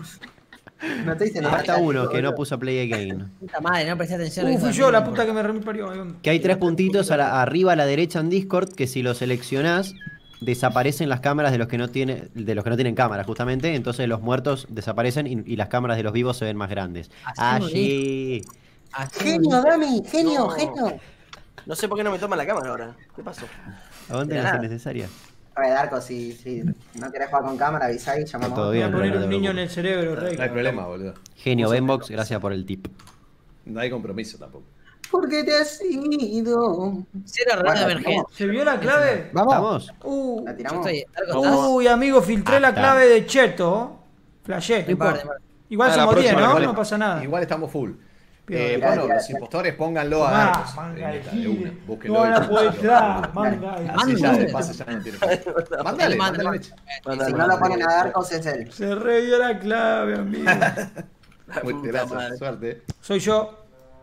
No te hice nada. Falta uno que no puso play again. Puta madre, no presté atención. a lo Uh, que fui dijo yo, la Damián. puta que me remí parió. ahí va. Que hay tres puntitos a la- arriba a la derecha en Discord que si los seleccionás desaparecen las cámaras de los que no tienen de los que no tienen cámara justamente, entonces los muertos desaparecen y, y las cámaras de los vivos se ven más grandes. Hacemos Allí. Así Genio, Dami, genio, No. genio. No sé por qué no me toma la cámara ahora. ¿Qué pasó? Aguante De las nada. innecesarias. A ver, Darko, si, si no querés jugar con cámara, avisá y llamamos. Todo Voy bien, a poner no, no un te niño en preocupes. el cerebro, rey. No hay problema, boludo. Genio Benbox, gracias por el tip. No hay compromiso tampoco. ¿Por qué te has ido? Cero error de Bueno, emergencia. ¿Se vio la clave? Vamos. ¿Estamos? Uh, ¿La Yo tiramos? estoy. Darko, ¿estás? uy, amigo, filtré la Ah, está. clave de Cheto. Flashé. No importa, no importa. Igual Ah, la somos diez, próxima, ¿no? igual- No pasa nada. Igual estamos full. Bien. Eh, Mirá, bueno, mirá, los mirá. impostores pónganlo a Tomá, Darkos. manga De de neta, de gil. una. Búsquenlo. No van a y- poder entrar, manga. Así ya de paso ya no tiene problema. Mándale, Manda, mándale manda. mecha. Si no lo ponen a Darkos, es él. Se revió la clave, amigo. Muy Puta gracias, madre. suerte. Soy yo.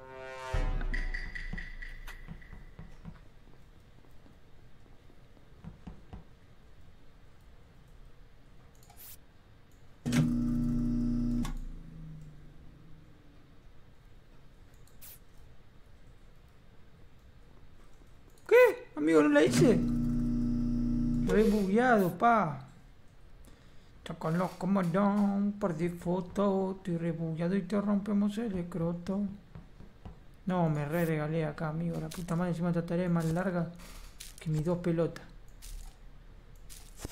¿Qué? Amigo, ¿no la hice? Re bugueado, pa. Está con los comandos, perdí foto, estoy re bugueado y te rompemos el escroto. No, me re regalé acá, amigo. La puta madre, encima esta tarea es más larga que mis dos pelotas.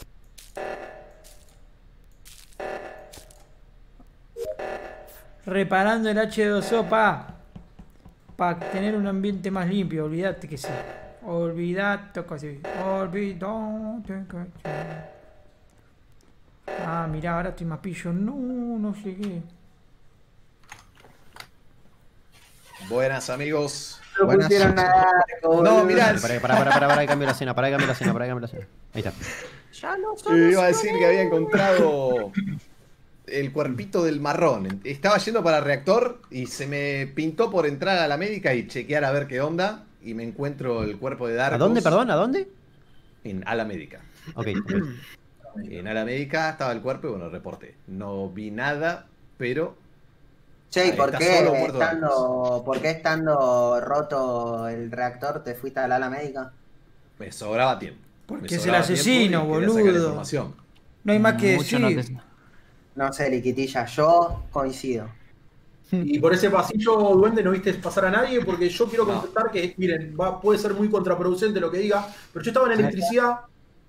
Reparando el hache dos o, pa. Para tener un ambiente más limpio. Olvídate que sí. Olvídate que sí. Olvídate que sí. Ah, mirá, ahora estoy más pillo. No, no llegué. Buenas, amigos. No Buenas. pusieron nada. No, mirá. Pará, pará, pará, pará, pará, cambio la escena, pará, cambio la escena, pará, cambio la escena. Ahí está. Ya no Eh, iba a decir que había encontrado el cuerpito del marrón. Estaba yendo para reactor y se me pintó por entrar a la médica y chequear a ver qué onda. Y me encuentro el cuerpo de Darkus. ¿A dónde, perdón? ¿A dónde? En a la médica. Ok, ok. En a la médica estaba el cuerpo y bueno, reporté. No vi nada, pero. Che, ¿y ahí por está qué, solo muerto Darkus. estando, por qué estando roto el reactor te fuiste al ala médica? Me sobraba tiempo. Porque Me es el sobraba asesino, tiempo y quería sacar boludo. información. No hay más que Mucho no decir. te- No sé, Liquitilla, yo coincido. Y por ese pasillo, Duende, no viste pasar a nadie, porque yo quiero No. contestar que, miren, va, puede ser muy contraproducente lo que diga, pero yo estaba en electricidad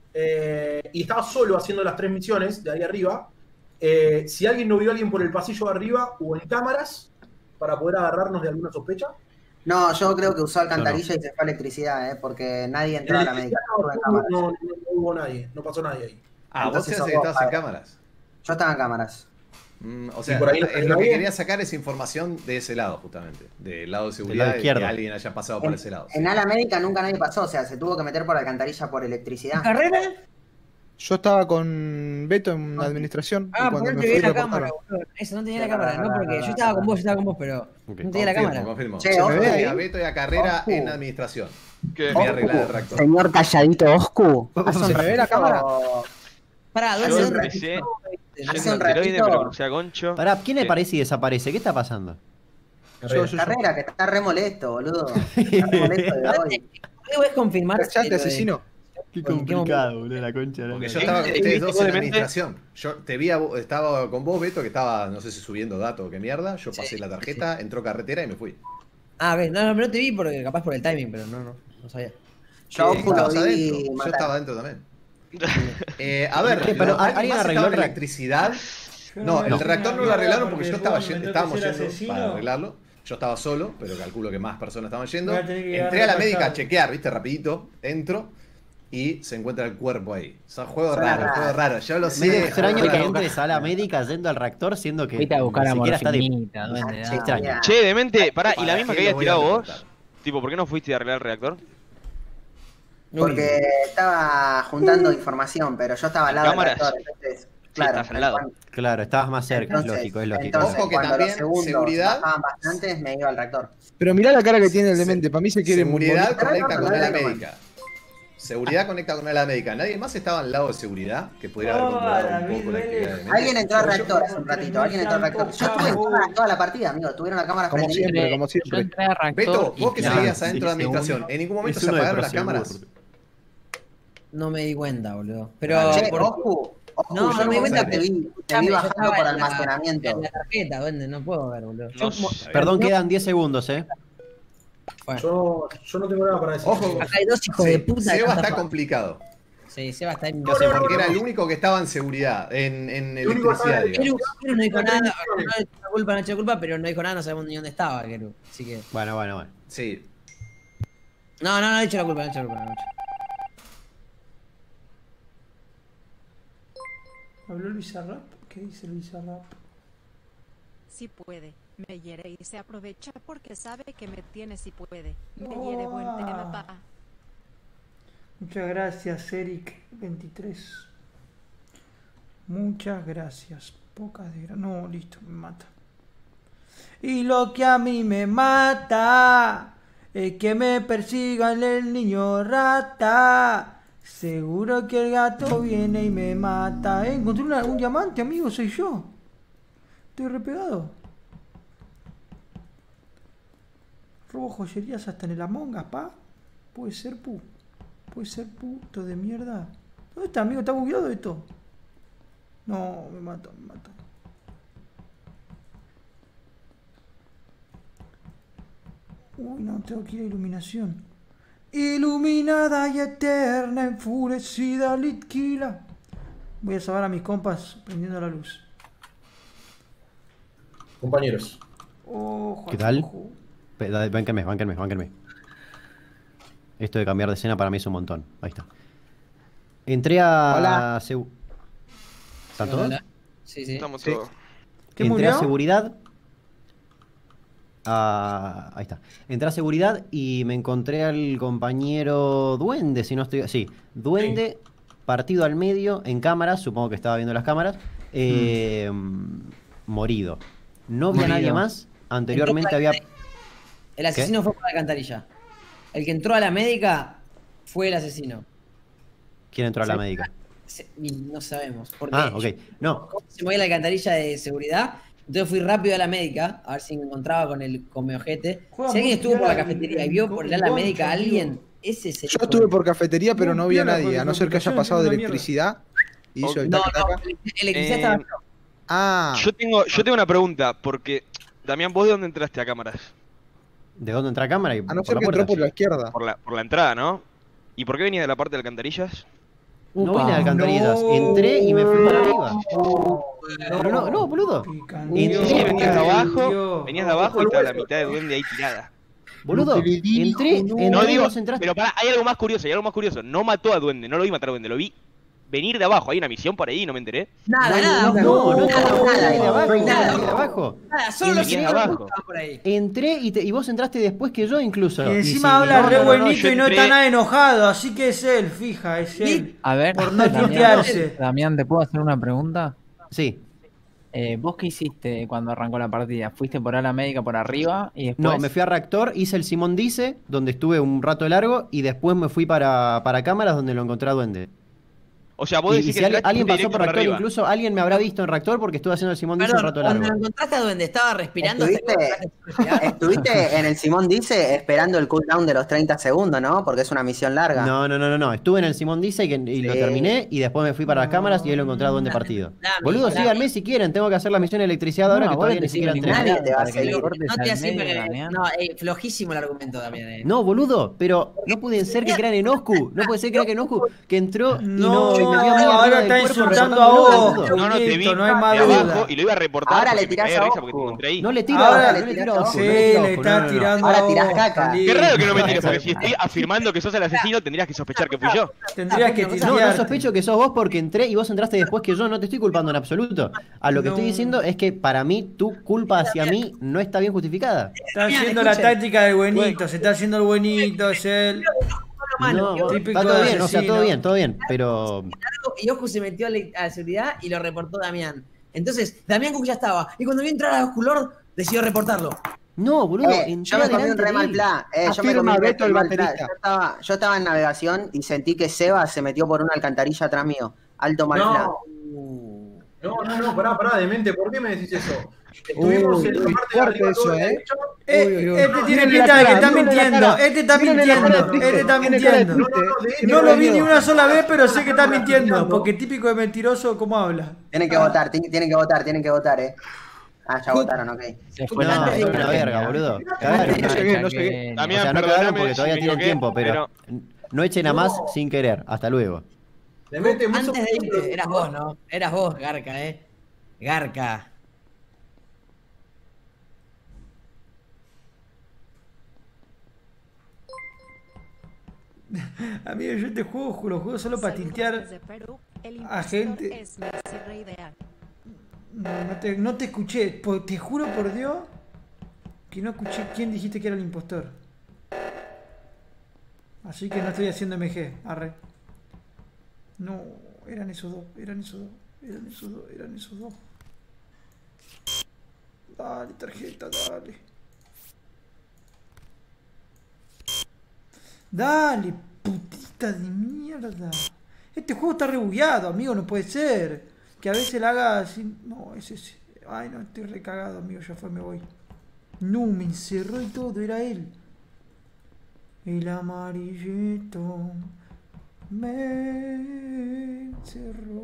eh, y estaba solo haciendo las tres misiones de ahí arriba. Eh, si alguien no vio a alguien por el pasillo de arriba o en cámaras para poder agarrarnos de alguna sospecha. No, yo creo que usó alcantarilla y se fue a electricidad, ¿eh? Porque nadie En entró a la electricidad médica. no, estuvo en no, cámaras. no, no- no hubo nadie, no pasó nadie ahí. Ah, vos Entonces te sos hace que vos, estabas en padre. cámaras. Yo estaba en cámaras. Mm, o sea, por ahí no es salió lo que nadie. quería sacar es información de ese lado, justamente. Del lado de lado seguridad, de que izquierdo. alguien haya pasado por En, ese lado. en sí. ala médica nunca nadie pasó, o sea, se tuvo que meter por alcantarilla por electricidad. ¿Carrera? Yo estaba con Beto en la administración. y Ah, cuando por me te fui vi la reportaron. cámara, boludo. Eso, no tenía la Sí, cámara, no, no, no, porque no, yo no, estaba con no. vos, yo estaba con vos, pero Ok. no tenía la Confirmo, cámara. confirmo. Che, Yo ojo. me veía a Beto y a Carrera Ojo. en administración. ¿Qué? Me arreglar el reactor. Señor calladito Oscu. ¿Se me ve la cámara? Pará, Yo ¿dónde? empecé Hace yendo un esteroide, ratito- pero crucé a Goncho. Pará, ¿quién Sí. aparece y desaparece? ¿Qué está pasando? Yo, yo, yo. Carrera, que está re molesto, boludo. Está re molesto de hoy. ¿Puedes confirmar? Cachate, lo de- asesino. Qué ¿En qué complicado, boludo, la concha. de la Porque lora. yo estaba con Sí, ustedes sí, dos en obviamente. administración. Yo te vi, a vos- estaba con vos, Beto, que estaba, no sé si subiendo datos o qué mierda. Yo pasé Sí, la tarjeta, entró carretera y me fui. Ah, ok, no, no, pero no te vi porque capaz por el timing, pero no, no, no sabía. Yo a Eh, Oscu lo estabas adentro. vi Yo matar. estaba adentro también. Eh, a ver, ¿Qué? Pero, ¿alguien ¿alguien más arregló estaba el en ra- electricidad? Yo No, me el hice reactor una no lo mierda arreglaron porque porque yo estaba vos me yendo, toca estábamos ser yendo asesino. para arreglarlo. Yo estaba solo, pero calculo que más personas estaban yendo. Voy a tener que llegar Entré a la repasado. médica a chequear, viste, rapidito, entro y se encuentra el cuerpo ahí. O sea, juego Suena raro, raro. juego raro. Yo lo sé. Medio extraño juego que raro. entres a la médica yendo al reactor siendo que Viste a buscar ni a siquiera está de... morfinita, duende, Ah, ah. extraño. chequea. Che, demente, pará, ¿y ¿Para la misma qué que habías lo voy a tirado vos? reportar? Tipo, ¿por qué no fuiste a arreglar el reactor? Porque estaba juntando información, pero yo estaba al lado del Cámaras. reactor, entonces, claro. estás al lado. cuando- Claro, estabas más cerca, es entonces- lógico, es lógico. Entonces, Ojo que cuando también los segundos seguridad- bajaban bastantes, me iba al reactor. Pero mirá la cara que tiene el demente. Para mí se quiere Seguridad morir. conecta con No, no, la no, no, médica. Seguridad conecta con la médica. ¿Nadie más estaba al lado de seguridad que pudiera haber Oh, controlado un David poco la actividad de Vélez. médica? Alguien entró al Yo- reactor hace un ratito, alguien entró al reactor. Yo estuve en toda, toda la partida, amigo. Tuvieron la cámara Como prendida. siempre, como Yo siempre. entré al reactor Beto, y vos que claro, seguías adentro de sí, administración, según- ¿en ningún momento es se uno de apagaron las proseguro, cámaras? no me di cuenta, boludo. Pero Ah, Che, por- Oscu, Oscu, No, yo no en me un di momento cuenta, te vi, te vi Escuchame, yo bajando estaba por en la- almacenamiento. en la tarjeta, duende, no puedo ver, boludo. No, Yo- Perdón, no- quedan diez segundos, eh. Bueno, Yo, yo no tengo nada para decir. Ojo, acá hay dos hijos Sí, de puta. Seba que está están- complicado. Sí, Seba está en... No sé, porque era el único que estaba en seguridad, en, en El único que estaba electricidad, en- digamos. Keru, Keru no dijo La nada, transmisión. no es la culpa, no es la culpa, pero no dijo nada, no sabemos ni dónde estaba, Keru. Así que... Bueno, bueno, bueno. Sí. No, no, no he hecho la culpa, no he hecho la culpa, no he hecho. ¿Habló Luisa Rap? ¿Qué dice Luisa Rap? Si puede, me hiere y se aprovecha porque sabe que me tiene si puede. Me hiere buen tema, pa. Muchas gracias, Eric veintitrés. Muchas gracias. Pocas de gra- No, listo, me mata. Y lo que a mí me mata es que me persigan el niño rata. Seguro que el gato viene y me mata. Eh, encontré una- un diamante, amigo, soy yo. Estoy repegado. Robo joyerías hasta en el Among Us, pa. Puede ser, pu. Puede ser, puto de mierda. ¿Dónde está, amigo? ¿Está bugueado esto? No, me mató, me mató. Uy, no, tengo que ir a iluminación. Iluminada y eterna, enfurecida, litquila. Voy a salvar a mis compas prendiendo la luz. compañeros. Oh, ¿Qué tal? Bánquenme, bánquenme, bánquenme. Esto de cambiar de escena para mí es un montón. Ahí está. Entré a... Hola. Segu... ¿Están todos? Hola. Sí, sí. Estamos Sí. todos. ¿Qué Entré murió? a seguridad. Ah, ahí está. Entré a seguridad y me encontré al compañero Duende, si no estoy... Sí, Duende, partido al medio, en cámaras, supongo que estaba viendo las cámaras, eh, morido. No había Morido. nadie más. Anteriormente había... El asesino fue por la alcantarilla. El que entró a la médica fue el asesino. ¿Quién entró a la Sí. médica? Se- y no sabemos. Porque Ah, ok. No, ¿cómo se movía la alcantarilla de seguridad? Entonces fui rápido a la médica a ver si me encontraba con el come ojete. Juega Si alguien muy estuvo por la bien, cafetería y el- vio el por el ala concha, médica a tío. alguien, ese sería. Yo estuve por cafetería, pero no vi a Muy piola, nadie, porque a no la ser que haya aplicación pasado de tiene una mierda. electricidad. Y hizo el No, taca, no, taca. el electricista Eh, estaba. Ah, Yo tengo, yo tengo una pregunta, porque Damián, ¿vos de dónde entraste a cámaras? ¿de dónde entra a cámara? Y a no por ser la que entró puerta. por la izquierda. Por la, por la entrada, ¿no? ¿Y por qué venías de la parte de alcantarillas? No vine de alcantarillas. Entré y me fui para arriba. No, Pero no, no, boludo. Picantillo. Sí, venías de abajo, Picantillo. venías de abajo y estaba la mitad de duende ahí tirada. Boludo, entré, entré No y digo, vos entraste. pero pará, hay algo más curioso, hay algo más curioso. No mató a duende, no lo vi matar a duende, lo vi venir de abajo. Hay una misión por ahí, no me enteré. Nada, nada, No, no, no, nada, no, nada, de abajo, nada, de abajo. nada, solo Y los venía señores abajo. estaban por ahí. Entré y, te- y vos entraste después que yo incluso. Y Y encima sí, habla no, re no, no, no, buenito yo y no entré- está nada enojado, así que es él, fija, es él. A ver, Por no Damián, tiltearse. Damián, ¿te puedo hacer una pregunta? Sí. Eh, ¿Vos qué hiciste cuando arrancó la partida? ¿Fuiste por ala médica por arriba y después...? No, me fui a reactor, hice el Simón Dice, donde estuve un rato largo, y después me fui para, para cámaras, donde lo encontré a Duende. O sea, vos Y, y decís si que alguien, entraste alguien pasó directo por para reactor, arriba. incluso alguien me habrá visto en reactor porque estuve haciendo el Simón Dice un Perdón, rato cuando largo. lo encontraste a donde estaba respirando, hasta que ¿Estuviste, dejaste de respirar. estuviste en el Simón Dice esperando el cooldown de los treinta segundos, ¿no? Porque es una misión larga. No, no, no, no, no. Estuve en el Simón Dice y, que- y lo Sí. terminé y después me fui para las cámaras y ahí lo encontré a Duende partido. Dame, Boludo, dame. síganme si quieren, tengo que hacer la misión de electricidad ahora No, que vos todavía no ni te siquiera sigo entré. ningún Nadie te va a para que le seguir. cortes No te al así medio, porque. Damián. No, eh, flojísimo el argumento también. Eh. No, boludo, pero no pueden ser que crean en Oscu. No puede ser que crean en Oscu que entró y No, no y me vio a mí ahora arriba está del cuerpo insultando a reportándolo, vos. boludo. No, no, te vi Listo, no hay más de duda. abajo y lo iba a reportar Ahora porque le me tirás cagué de a risa porque te Oscu. encontré ahí. No le tiro Ahora a le no le tirás tiro a a Oscu. Sí, no le tiro a le Oscu, estás no, no, no. tirando Ahora a tirás vos, caca. Jalil. Qué raro que no me tires, porque si estoy afirmando que sos el asesino, tendrías que sospechar que fui yo. Tendrías que No, no tiltearte. sospecho que sos vos porque entré y vos entraste después que yo. No te estoy culpando en absoluto. A lo que No. estoy diciendo es que para mí tu culpa hacia mí no está bien justificada. Está haciendo la escuchen. táctica del buenito, se está haciendo el buenito, es él. No, vos- Típico está todo de bien, o sea, todo asesino. bien, todo bien, pero Y Oscu se metió a la, a la seguridad y lo reportó Damián. Entonces, Damián Cook ya estaba. Y cuando vio entrar a Osculor, decidió reportarlo. no, boludo, Eh, entré yo me comí un adelante re de mal él. plan. Eh, yo me Afirma comí un re Beto, el mal plan. baterista. Yo estaba, yo estaba en navegación y sentí que Seba se metió por una alcantarilla atrás mío. Alto mal plan. No, no, no, no, pará, pará, demente, ¿por qué me decís eso? Estuvimos Uy, en la uy, parte de fuerte arriba eso, todo ¿eh? derecho. Eh, Uy, uy, uy. este tiene Mírenle la pinta de que cara, está mírenle la mintiendo. cara. Este está Mírenle la cara de mintiendo. triste, Este está tiene cara de mintiendo. triste. No, no, de- Tiene No lo cara de vi ni miedo. una sola vez, pero sé que está Estaba mintiendo. tirando. Porque típico de mentiroso, ¿cómo habla? Tienen que votar, ti- tienen que votar, tienen que votar, eh. Ah, ya votaron, ok. Se fue No, la es una verga, boludo. Cagaron. No llegué, no que- llegué. O Damián, sea, no perdóname cagaron porque si todavía me tienen equivoqué, tiempo, pero no echen a más sin querer. Hasta luego. Demente, vos Antes sos- de irte, eras vos, ¿no? Eras vos, Garca, eh. Garca. Amigo, yo este juego lo juego solo para tiltear. Desde Perú, el a impostor gente. es Messi Rey de A. No, no te, no te escuché. Po- Te juro por Dios que no escuché quién dijiste que era el impostor. Así que no estoy haciendo M G. Arre. No, eran esos dos, eran esos dos, eran esos dos, eran esos dos. Dale, tarjeta, dale. Dale, putita de mierda. Este juego está rebugueado, amigo, no puede ser. Que a veces la haga así. No, es ese. Ay, no, estoy recagado, amigo, ya fue, me voy. No, me encerró y todo, era él. El amarillito me encerró.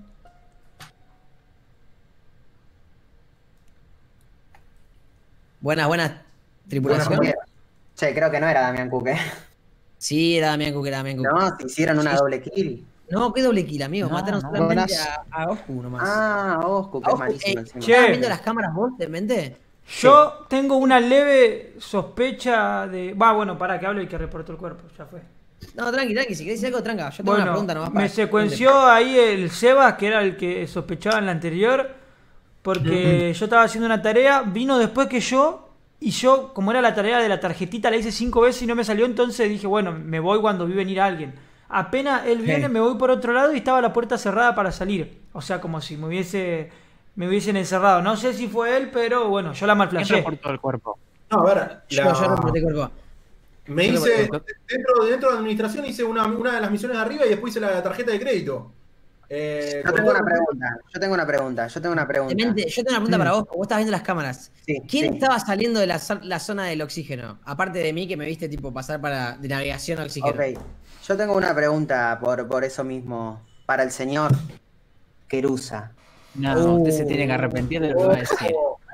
Buenas, buenas, tripulación. Bueno, che, creo que no era Damián Cook, eh. Sí, era Damián Cook, era Damián Cook. No, te hicieron una Sí. doble kill. No, qué doble kill, amigo. No, Mataron no. solamente a, a Oscu nomás. Ah, Oscu, que A es Oscu, malísimo eh, encima. Che. ¿Estabas viendo las cámaras vos, de mente? Yo tengo una leve sospecha de... Va, bueno, para que hable y que reportó el cuerpo, ya fue. No, tranqui, tranqui, si querés decir algo, tranca. Yo tengo Bueno, una pregunta nomás me para... secuenció ahí el Sebas, que era el que sospechaba en la anterior, porque yo estaba haciendo una tarea, vino después que yo, y yo, como era la tarea de la tarjetita, la hice cinco veces y no me salió, entonces dije, bueno, me voy cuando vi venir alguien. Apenas él viene, Sí. me voy por otro lado y estaba la puerta cerrada para salir. O sea, como si me hubiese me hubiesen encerrado. No sé si fue él, pero bueno, yo la ¿Quién malflasheé. reportó el cuerpo? No, a ver, Yo, la- yo reporté cuerpo. me Yo hice, reporté- dentro, dentro de la administración hice una, una de las misiones de arriba y después hice la tarjeta de crédito. Eh, Yo tengo una pregunta, yo tengo una pregunta, yo tengo una pregunta. Demente, yo tengo una pregunta Mm. para vos, porque vos estabas viendo las cámaras. Sí, ¿Quién sí. estaba saliendo de la, zo- la zona del oxígeno? Aparte de mí, que me viste tipo pasar para de navegación a oxígeno. Ok, yo tengo una pregunta por, por eso mismo, para el señor Kerusa. No, Uh. usted se tiene que arrepentir de lo que va a decir.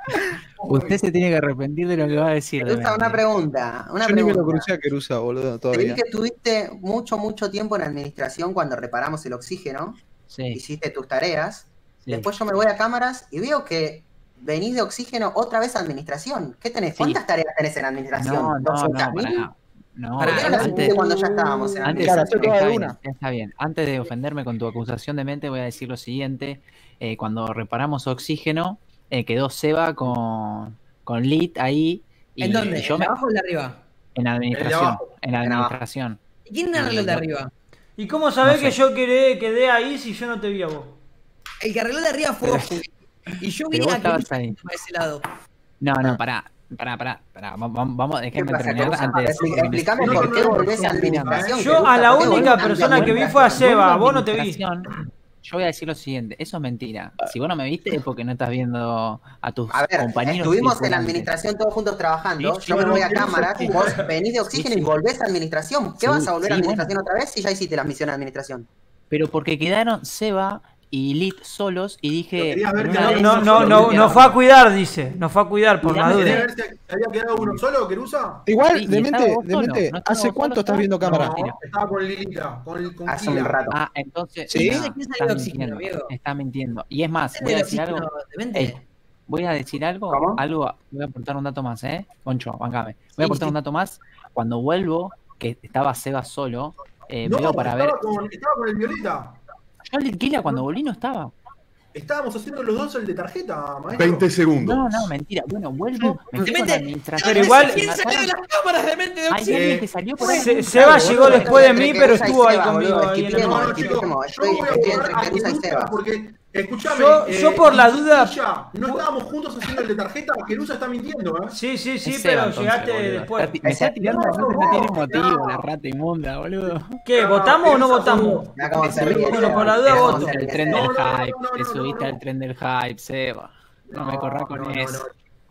Usted se tiene que arrepentir de lo que va a decir. Kerusa, Demente. una pregunta, una Yo ni me lo pregunta. crucé a Kerusa, boludo, Te vi todavía. que estuviste mucho, mucho tiempo en administración cuando reparamos el oxígeno, Sí, hiciste tus tareas, sí. después yo me voy a cámaras y veo que venís de oxígeno otra vez a administración. ¿Qué tenés? Sí. ¿Cuántas tareas tenés en administración? No, no, no, ¿doscientas mil? pará. No, ¿Por qué no las antes, hiciste cuando ya estábamos en antes Claro, administración? estoy toda está de bien, una. está bien. Antes de ofenderme con tu acusación de mente, voy a decir lo siguiente. Eh, cuando reparamos oxígeno, eh, quedó Seba con, con Lit ahí. Y ¿En dónde? yo ¿En me- de abajo o el de arriba? en administración. abajo. En la En abajo. administración. ¿Y quién arregló el de arriba? ¿Y cómo sabés No sé. que yo quedé, quedé ahí si yo no te vi a vos? El que arregló el de arriba fue Oscu. Y yo Pero vine vos a estabas Kerusa ahí. para ese lado. No, no, pará. Pará, pará, pará. Va- va- Vamos, ¿Qué déjenme pasa, terminar Kerusa? antes de Expli- decir- Explícame No, por no, qué no, volvés no, a administración. Yo Kerusa, a la ¿por qué única volvés a persona que vi administración? fue a Vuelvo Seba, a a vos no te vi. administración. Yo voy a decir lo siguiente, eso es mentira. Si vos no me viste es porque no estás viendo a tus A ver, compañeros. estuvimos en tripulantes. administración todos juntos trabajando. Sí, sí, Yo me bueno, voy a Kerusa, cámaras, sí. vos venís de oxígeno Sí, sí. y volvés a administración. ¿Qué Sí, vas a volver a sí, administración otra vez si ya hiciste las misiones de administración? Pero porque quedaron Seba y Lit solos y dije. Lo querías ver en que una No, de no, esas no, lo no, vi no a- fue a cuidar, dice. No fue a cuidar por Y la dame ¿Querés duda. ver si se había quedado uno solo, Kerusa? Igual, Sí, y Demente, estaba vos solo, Demente, no estaba ¿hace vos cuánto solo, estás viendo estaba- cámara? No, mentira. Estaba con Lilita, con, con Hace un Kila. rato. Ah, entonces. ¿Sí? no, ¿Quién salió está de oxígeno, mintiendo. Diego? Está mintiendo. Y es más, ¿Quién voy a del decir algo. oxígeno, Demente? Ey, voy a decir algo. ¿Cómo? Algo. Voy a aportar un dato más, ¿eh? Concho, bancame. Voy a Sí, aportar sí. un dato más. Cuando vuelvo, que estaba Seba solo, eh, No, veo para ver. estaba con, estaba con el Violeta. Yo el Kila cuando volví no estaba. Estábamos haciendo los dos el de tarjeta, maestro. veinte segundos. No, no, mentira. Bueno, vuelvo, me fui con la administración. Pero igual- ¿Quién salió de las cámaras, Demente, de Hay oxígeno? alguien que salió por ahí. Se- Seba llegó después de mí, pero estuvo ahí conmigo. boludo, ahí en el esquipemos, momento. No, chicos, esquipemos. yo Estoy, voy a estoy jugar entre a Kerusa y Kerusa Seba. porque, escuchame. Yo- yo por la duda- Kerusa, no estábamos juntos haciendo el de tarjeta. Kerusa está mintiendo, ¿eh? Sí, sí, sí, Es pero Seba, entonces, llegaste boludo. después. Está ti- Me está tirando No, a no, no, tiene no. motivo, la rata inmunda, boludo. ¿Qué? No, ¿Votamos o no Kerusa, votamos? Mirá cómo se ríe, Bueno, Seba. por la duda Mirá cómo voto. se ríe, El tren Seba. del No, no, no, hype, no, te no, subiste no. al tren del hype, Seba. No me corras con no, no, eso. no.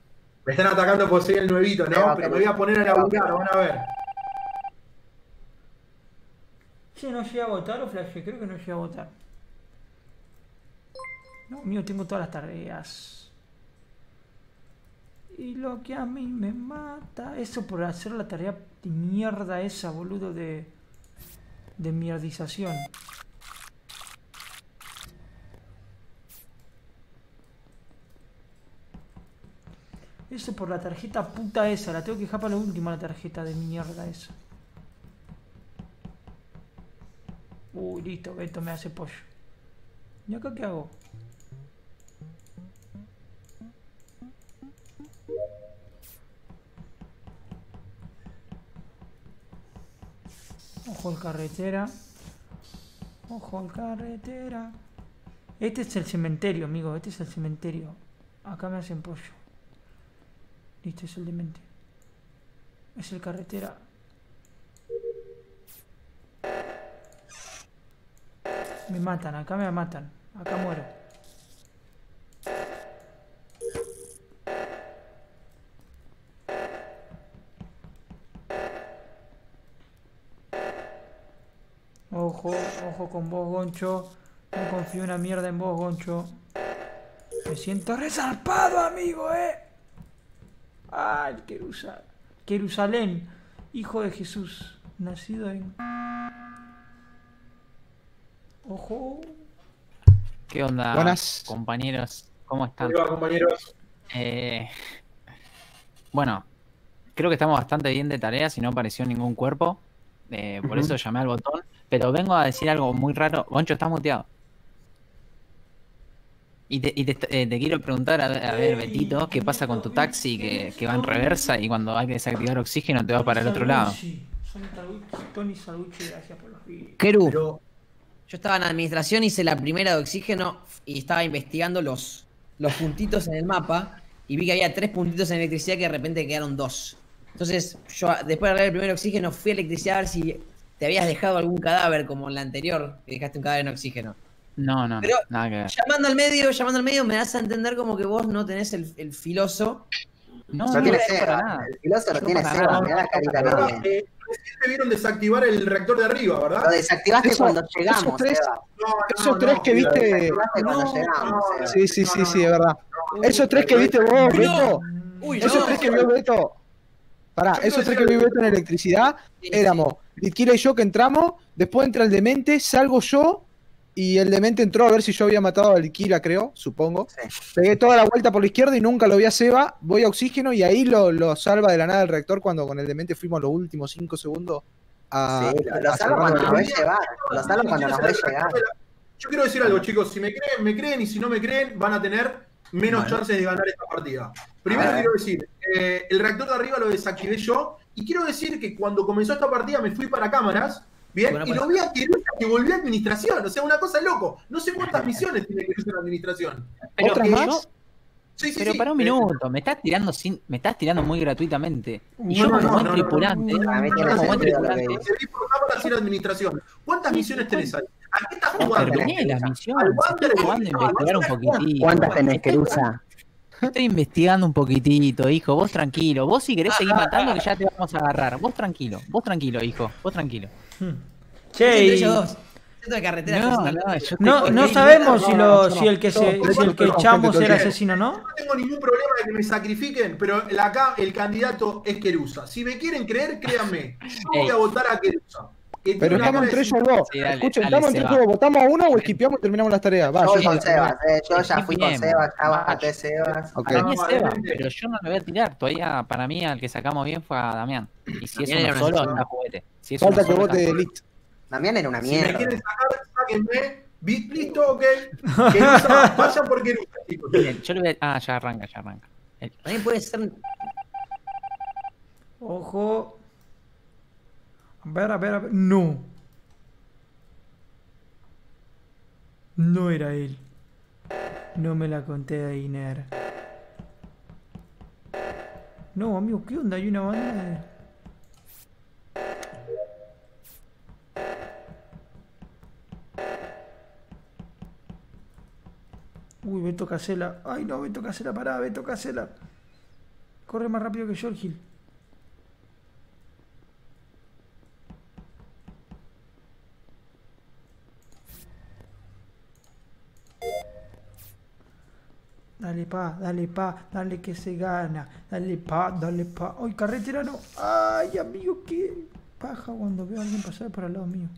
Me están atacando por ser el nuevito, ¿no? Seba, Pero me Kerusa. voy a poner a laburar, van a ver. Che, ¿no llegué a votar o flashé? Creo que no llegué a votar. No, mío, tengo todas las tareas. Y lo que a mí me mata... Eso por hacer la tarea de mierda esa, boludo, de... De mierdización. Eso por la tarjeta puta esa. La tengo que dejar para la última, la tarjeta de mierda esa. Uy, listo, esto me hace pollo. ¿Y acá qué hago? Ojo el carretera. Ojo el carretera. Este es el cementerio, amigo. Este es el cementerio. Acá me hacen pollo. Listo, es el demente. Es el carretera. Me matan, acá me matan. Acá muero. Ojo, ojo con vos, Goncho. No confío una mierda en vos, Goncho. Me siento resarpado, amigo, eh. Ay, Jerusalén. Jerusalén, hijo de Jesús, nacido en... Ojo. ¿Qué onda, Buenas. compañeros? ¿Cómo están? ¿Qué va, compañeros? Eh, bueno, creo que estamos bastante bien de tareas y no apareció ningún cuerpo. Eh, por Ujú. eso llamé al botón. Pero vengo a decir algo muy raro. Goncho, estás muteado. Y te, y te, eh, te quiero preguntar, a ver, a ver, Betito, ¿qué pasa con tu taxi que, que va en reversa y cuando hay que desactivar oxígeno te va para el otro lado? Tony Salvucci, gracias por los vídeos. Keru, Pero, yo estaba en administración, hice la primera de oxígeno y estaba investigando los, los puntitos en el mapa y vi que había tres puntitos en electricidad que de repente quedaron dos. Entonces, yo después de arreglar el primer oxígeno fui a electricidad a ver si te habías dejado algún cadáver como en la anterior, que dejaste un cadáver en oxígeno. No, no, Pero nada que ver. llamando al medio, llamando al medio, me das a entender como que vos no tenés el, el filoso. No, No no, tiene no, Seba. para nada. El filoso lo Yo tiene para Seba. nada. Me da la carita ahora, también. eh, recién te vieron desactivar el reactor de arriba, ¿verdad? Lo desactivaste Eso- cuando esos llegamos, tres- Seba. No, no, Esos no, tres no, que mira, viste. Desactivaste cuando no, llegamos. no, Seba. Sí, sí, No, sí, no, sí, no. es verdad. Esos tres que viste vos, Beto. Uy, Esos no. tres que vio Beto. Pará, Yo quiero esos tres decir que vio algo. Beto en electricidad Sí, éramos Litquila y yo que entramos, después entra el demente, salgo yo y el demente entró a ver si yo había matado a Litquila, creo, supongo. Sí. Pegué toda la vuelta por la izquierda y nunca lo vi a Seba, voy a oxígeno y ahí lo, lo salva de la nada el reactor cuando con el demente fuimos los últimos cinco segundos a... Sí, lo, lo a salva salvarlo cuando de nos la- ve llegar. Lo salva Si cuando quiero nos ser ve el llegar. reactor de la- Yo quiero decir algo, chicos. Si me creen, me creen. Y si no me creen, van a tener menos Bueno. chances de ganar esta partida. Primero A ver. quiero decir, eh, el reactor de arriba lo desactivé yo. Y quiero decir que cuando comenzó esta partida me fui para cámaras. Bien, Bueno, y pues- lo vi a Querusa que volvió a administración. O sea, una cosa de loco. No sé cuántas misiones tiene Querusa en administración. Pero ¿Otras que más? yo- Sí, sí, Pero sí. para un Eh, minuto, me estás tirando sin, me estás tirando muy gratuitamente. Y No, yo no, como no, buen no, no, tripulante, no, no, Para mí no, tiene no, como buen sentido lo que tripulante, dice. Te vi por cámaras sin administración. ¿Cuántas misiones tenés ahí? ¿A qué estás ¿Cuántas jugando? tenés? terminé la Al misión, si Wander estoy jugando a investigar un poquitito. ¿Cuántas tenés, Querusa? Estoy investigando un poquitito, hijo, vos tranquilo. Vos si querés seguir matando que ya te vamos a agarrar. Vos tranquilo, vos tranquilo, hijo, vos tranquilo. Che, Entre y- ellos dos. Centro de carretera. No, personal. no, yo te- no, no Sí, sabemos no, si, no, lo, no, si el que, se, no, si el que no, echamos gente, era todo asesino, ¿no? No tengo ningún problema de que me sacrifiquen, pero el- acá el candidato es Querusa. Si me quieren creer, créanme. Yo voy a votar a Querusa. Que tiene Pero una estamos cara entre de- ellos dos. Sí, dale, Escuchen, dale, estamos entre Seba. ellos dos. ¿Votamos a uno o esquipeamos y terminamos las tareas? Va, Yo voy yo con ya- Sebas, eh. Yo ya fui con Bien. Sebas, ya bajate Sebas. Ok. Para mí es No, Seba, realmente. pero yo no lo voy a tirar. Todavía, para mí, al que sacamos bien fue a Damián. Y si es Damián uno era una solo, excepción. está juguete. Si es Falta uno que solo, vote está Elite. También era una Si me mierda. quieren sacar, sáquenme. Vi- Listo, ok. Querusa, vayan por Querusa, chicos. Bien, yo le voy a... Ah, ya arranca, ya arranca. El- También puede ser. Ojo. A ver, a ver, a ver. No. No era él. No me la conté de Iner. No, amigo, ¿qué onda? Hay una banda de... Uy, Beto Casela. Ay, no, Beto Casela, pará, Beto Casela. Corre más rápido que George Hill. Dale pa, dale pa, dale que se gana. Dale pa, dale pa. Ay, carretera no. Ay, amigo, qué paja cuando veo a alguien pasar por al lado mío.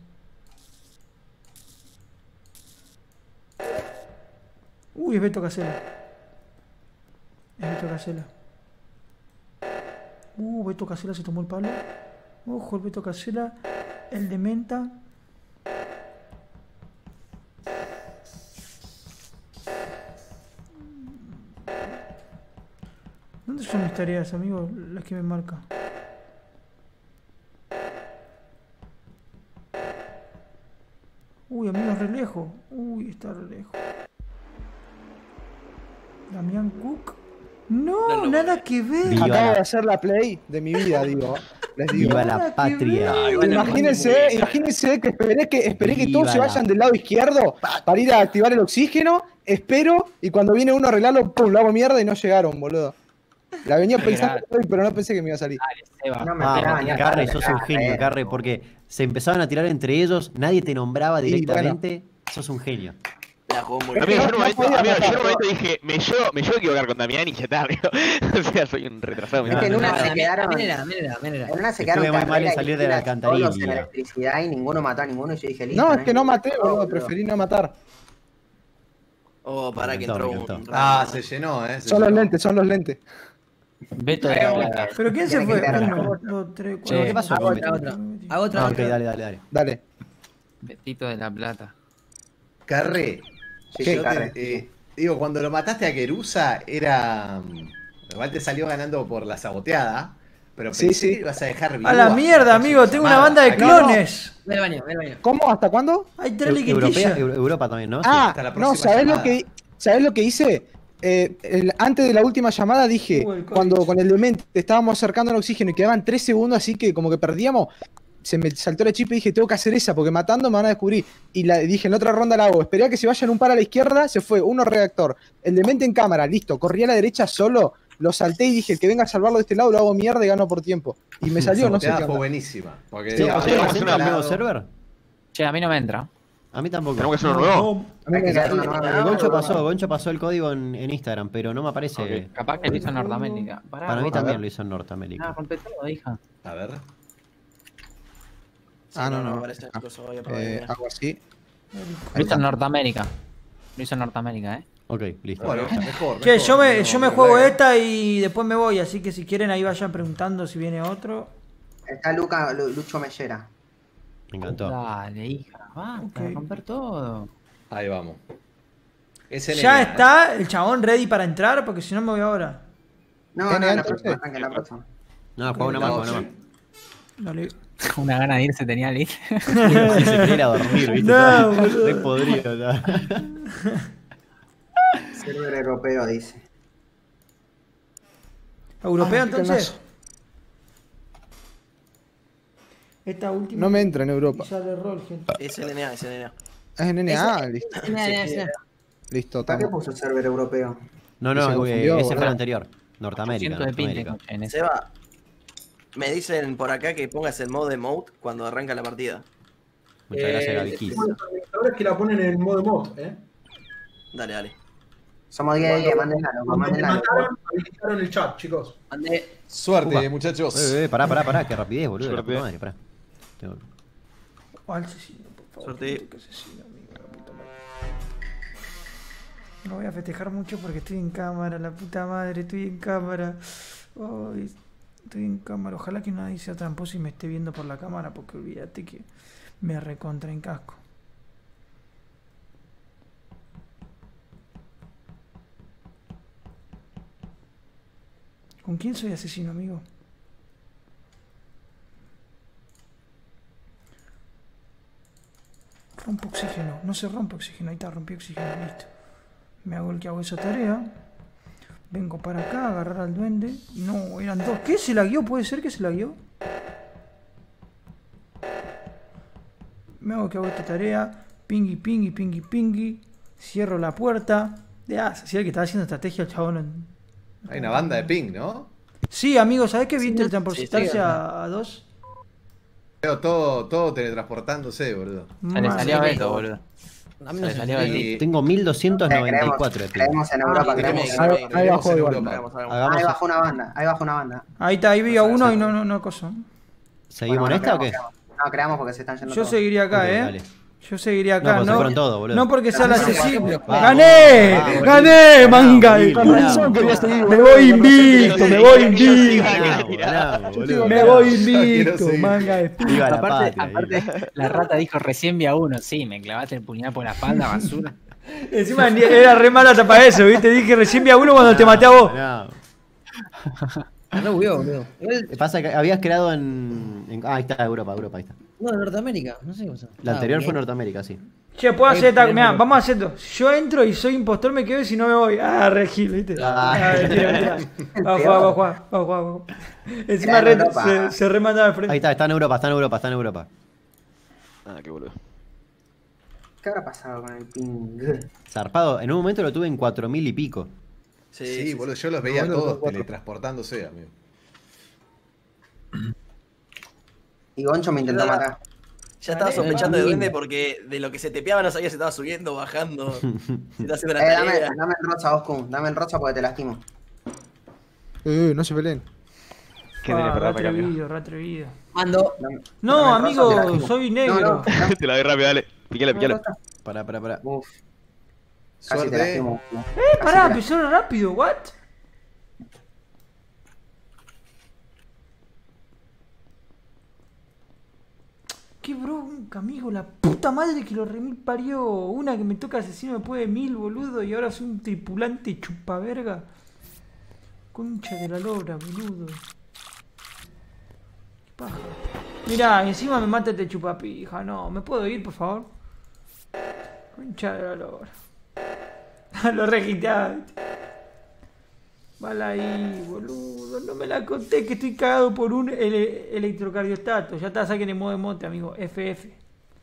Uy, es Beto Casela. Es Beto Casela. Uh, Beto Casela se tomó el palo. Ojo, el Beto Casela. El de menta. ¿Dónde son mis tareas, amigo? Las que me marca. Uy, amigo, es re lejos. Uy, está re lejos. Damián Cook. No, nada que ver. Viva Acabo la- de hacer la play de mi vida, digo. Les digo. Viva Nada la que patria. ver. Imagínense, imagínense que esperé que, esperé que todos se Viva la- vayan del lado izquierdo para ir a activar el oxígeno, espero, y cuando viene uno a arreglarlo, pum, lo hago mierda y no llegaron, boludo. La venía pensando, pero no pensé que me iba a salir. Dale, Seba. No me esperaba Vamos, ni a Carre, tarde, sos un ya, genio, eh. Carre, porque se empezaban a tirar entre ellos, nadie te nombraba Y directamente, sos un genio. La jugó muy Amigo, yo bien. en un momento, amigo, yo en un momento dije, me llevo, me llevo a equivocar con Damián y ya está, amigo. O sea, soy un retrasado. Es que en una no, se no, quedaron. también era, también era, también era. En una se Estuve quedaron muy mal en Carrera y salir de la Gila solos en alcantarilla. electricidad y ninguno mató a ninguno. Y yo dije, listo. No, es que no maté, No, boludo. boludo. Preferí no matar. Oh, para Me que encantó, entró me un. Ah, se llenó, eh. se Son los llenó. lentes, son los lentes. Beto de la Plata. ¿Pero quién se Tiene que fue? quedar Uno, acá. dos, tres, Che, cuatro. ¿qué pasó Hago con otra, Beto? otra. Hago otra, Ah, ok, otra. dale, dale, dale. Dale. Betito de la Plata. Carré. Sí, yo sí, te- Carré. eh, digo, cuando lo mataste a Kerusa era. Igual te salió ganando por la saboteada. Pero Sí, pensé sí. que ibas a dejar vivo A la hasta mierda, próxima amigo, tengo una llamada. banda de Acá- clones. Ve al baño, ve al baño. ¿Cómo? ¿Hasta cuándo? Hay tres Eu- Europea, liquitillas. Eu- Europa también, ¿no? Sí. Ah, hasta la no, próxima ¿sabés lo llamada. que, ¿sabés lo que hice? Eh, el- antes de la última llamada dije, Uh, el cuando COVID. con el demente estábamos acercando al oxígeno y quedaban tres segundos, así que como que perdíamos, se me saltó la chip y dije, tengo que hacer esa, porque matando me van a descubrir. Y la, dije, en otra ronda la hago. Esperé a que se vayan un par a la izquierda, se fue, uno reactor. El demente en cámara, listo. Corrí a la derecha solo, lo salté y dije, el que venga a salvarlo de este lado lo hago mierda y gano por tiempo. Y me salió, no sé Saboteada qué fue onda. buenísima. Porque Sí, digo, ¿a ustedes habíamos les entra el nuevo hablado- server? Che, a mí no me entra. A mí tampoco. Tenemos que hacer uno nuevo. A mí Hay me que crear salió. una Eh, nueva. Goncho pasó, Goncho pasó el código en, en Instagram, pero no me aparece. Ok. Capaz que lo hizo en Norteamérica. Pará, Para mí vos. también lo hizo en Norteamérica. Ah, rompe todo, hija. A ver. Sí, Ah, no, no. parece una cosa, voy a probar. Eh, hago así. Lo hizo en Norteamérica. Lo hizo en Norteamérica, eh. Ok, listo. Bueno, mejor. Che, mejor, yo me, no, yo me no, juego no, esta y después me voy, así que si quieren ahí vayan preguntando si viene otro. Está Luca, Lu- Lucho Mellera. Me encantó. Dale, hija. Basta Ok. de romper todo. Ahí vamos. Es N B A, Ya ¿eh? está el chabón ready para entrar, porque si no me voy ahora. No, ¿Tiene no, en la antes? próxima, arranca en la próxima. No, juega una más, juega una más. Dale. Una gana de irse tenía Lit. Sí, se quería ir a dormir, ¿viste? No, Estaba boludo. re podrido. ya. Server europeo, dice. ¿Europeo Ay, qué entonces? cagazo. Esta última. No me entra en Europa. Y sale rol, gente. Es L N A, es L N A. Es en N A, listo. Mira, mira, mira. Listo, ¿Para qué estamos. puso server europeo? No, Se no, eh, confundió, ese fue boludo. el anterior. Norteamérica. Ciento de pinte, Norteamérica. coche, en ese. Seba, me dicen por acá que pongas el modo emote cuando arranca la partida. Muchas gracias, Eh, Gaby Kiss. tengo los administradores que la ponen en el modo mod, ¿eh? Dale, dale. Somos diez de diez, mándenla, loco, Cuando me mándenla. mataron, habilitaron el chat, chicos. Mandé. Suerte, Upa. muchachos. Eh, eh, pará, pará, pará, qué rapidez, boludo. de La Suerte. puta madre, pará. Tengo- Oh, al asesino, por favor. Suerte. Que asesino, amigo, la puta madre. No voy a festejar mucho porque estoy en cámara, la puta madre, estoy en cámara. Ay, estoy en cámara. Ojalá que nadie sea tramposo y me esté viendo por la cámara, porque olvídate que me recontra en casco. ¿Con quién soy asesino, amigo? Rompo oxígeno, no se rompe oxígeno, ahí está, rompí oxígeno, listo. Me hago el que hago esa tarea. Vengo para acá, a agarrar al duende. No, eran dos. ¿Qué? ¿Se la guió? ¿Puede ser que se la guió? Me hago que hago esta tarea. Pingui, pingui, pingui, pingui. Cierro la puerta. De ah, se hacía el que estaba haciendo estrategia el chabón. Hay una banda de ping, ¿no? Sí, amigo, ¿sabés qué? ¿Viste Sí, el transportarse sí, sí. a, a dos? Veo todo, todo teletransportándose, boludo. Se le salió a Madre. Beto, boludo. A mí Se no le se salió a Y- Beto. Tengo mil doscientos noventa y cuatro de ping. Creemos en Europa, Ah, creemos. sí, Ahí, sí, ahí bajó en igual. Europa. Hagamos, hagamos. Hagamos, Ahí bajó una banda, ahí bajó una banda. Ahí está, ahí vi a uno y no, no, no, cosa. ¿Seguimos Bueno, en esta o bueno, qué? creamos, creamos. No, creamos porque se están yendo Yo todos. seguiría acá, Ok, eh. dale. Yo seguiría No, acá, pues se no. fueron todos, boludo. No porque sea el Vamos, asesino. vamos, vamos. ¡Gané! Vamos, ¡Gané, boludo. manga! Vamos, Con boludo. razón quería seguir. Vamos. Me voy invicto, me voy Yo sigo invicto. acá. Bravo, boludo. Me voy quiero invicto, seguir. manga de Viva la Aparte, patria. aparte, la rata dijo recién vi a uno. Sí, me clavaste el puñal por la espalda, basura. Encima ni- era re mala tapa eso, ¿viste? Dije recién vi a uno cuando te maté a vos. No. Me re bugueó, boludo. Igual, Pasa que habías creado en, en- Ah, ahí está, Europa, Europa, ahí está. no, de Norteamérica. No sé qué pasa. La Ah, anterior ok. fue Norteamérica, sí. Che, puedo Ahí hacer esta. tenemos. Mirá, vamos a hacerlo. Yo entro y soy impostor, me quedo y si no me voy. Ah, re gil, ¿viste? Ah. Ah, mentira, mentira. Vamos a jugar, vamos a jugar, vamos a jugar, vamos a jugar. Encima Gran re- Europa. se, se remanda al Ahí frente. está, está en Europa, está en Europa, está en Europa. Ah, qué boludo. ¿Qué habrá pasado con el ping? Zarpado, en un momento lo tuve en cuatro mil y pico. Sí, Sí, sí, sí. boludo, yo los veía Bueno, todos cuatro. teletransportándose, amigo. Y Goncho me intentó matar. Ya estaba Dale, sospechando de va. duende porque de lo que se tepeaba no sabía si estaba subiendo, bajando, si estaba haciendo Eh, la dame, tarea. dame el rosa, Oscu. Dame el rosa porque te lastimo. Eh, no se peleen. ¿Qué tenés Ah, para re para cambiar? atrevido, re atrevido. Mando. Dame- No, dame el rosa, te amigo, lastimo. soy No, negro. no, Te la doy rápido, dale. Piquela, piquela. Pará, pará, pará. Uf. Casi te Suerte. lastimo. Eh, Casi pará, te empezó rápido, what? Qué bronca, amigo, la puta madre que lo remil parió. Una que me toca asesino después de mil, boludo, y ahora soy un tripulante chupaverga. Concha de la lora, boludo. Qué paja. Mirá, encima me mata este chupapija. No, ¿me puedo ir, por favor? Concha de la lora. Lo regitaste. Vale ahí, boludo. No me la conté que estoy cagado por un ele electrocardiostato. Ya está, saquen el modo de monte, amigo. F F.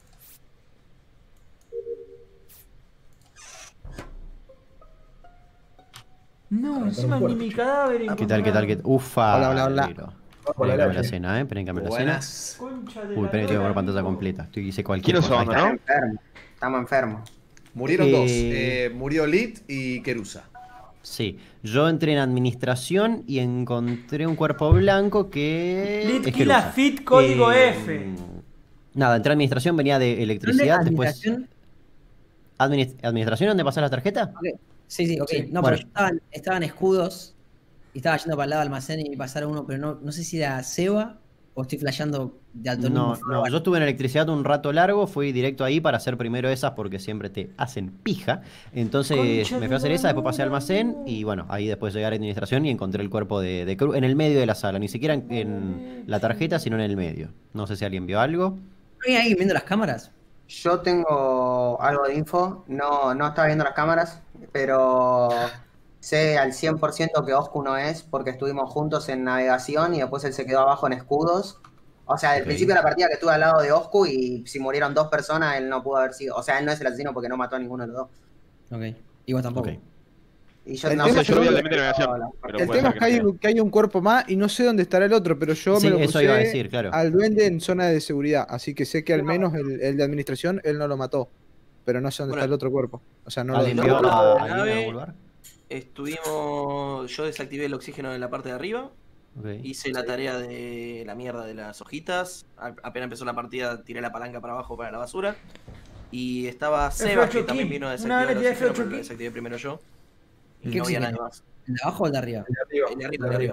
No, encima ni mi cadáver. ¿Qué tal, qué tal, qué tal? Ufa. Hola, hola, hola. negro. Esperen que cambie la cena, eh. Esperen que cambie la cena. Buenas. Concha de Uy, la esperen que tengo que lora, poner pantalla amigo. completa. Estoy hice cualquier ¿Quiénes cosa. son, Ahí está. no? enfermo. Estamos enfermos. Murieron Eh, dos. Eh, murió Lit y Kerusa. Sí, yo entré en administración y encontré un cuerpo blanco que. Lit es Killa Kerusa. Fit código Eh, F. Nada, entré a administración, venía de electricidad, ¿Dónde? después. ¿Administración? Administ- ¿Administración donde pasás la tarjeta? Ok. Sí, sí, ok. Sí, No, bueno. pero yo estaba, estaba en escudos y estaba yendo para el lado del almacén y pasaron uno, pero no, no sé si era Seba o estoy flasheando de alto No, mismo. no, yo estuve en electricidad un rato largo, fui directo ahí para hacer primero esas porque siempre te hacen pija. Entonces Concha me fui de a hacer la esa, después pasé al lora. almacén y bueno, ahí después llegué a la administración y encontré el cuerpo de, de Cruz en el medio de la sala, ni siquiera en, en la tarjeta, sino en el medio. No sé si alguien vio algo. ¿No hay alguien viendo las cámaras? Yo tengo algo de info. No, no estaba viendo las cámaras, pero sé al cien por ciento que Oscu no es, porque estuvimos juntos en navegación y después él se quedó abajo en escudos. O sea, del Ok. principio de la partida que estuve al lado de Oscu y si murieron dos personas, él no pudo haber sido. O sea, él no es el asesino porque no mató a ninguno de los dos. Ok. Y vos tampoco. Ok. Y yo El no tema sé es que yo vi la navegación, pero El puede tema ser es que hay, no sea. que hay un cuerpo más y no sé dónde estará el otro, pero yo Sí, me lo eso iba a puse decir, claro. al duende en zona de seguridad, así que sé que al menos el, el de administración él no lo mató, pero no sé dónde Bueno. está el otro cuerpo. O sea, no lo ¿Alguien no, vio no, a la alguien nave- a Bulbar? Estuvimos. Yo desactivé el oxígeno en la parte de arriba. Ok. Hice la tarea de la mierda de las hojitas. A- Apenas empezó la partida, tiré la palanca para abajo para la basura. Y estaba Seba, que ocho también Key. vino a Una desactivar vez el tiré oxígeno, F ocho pero lo Key. desactivé primero yo. ¿Y Y qué no había oxígeno? nadie más. ¿El de abajo o el de arriba? El de arriba, el de arriba.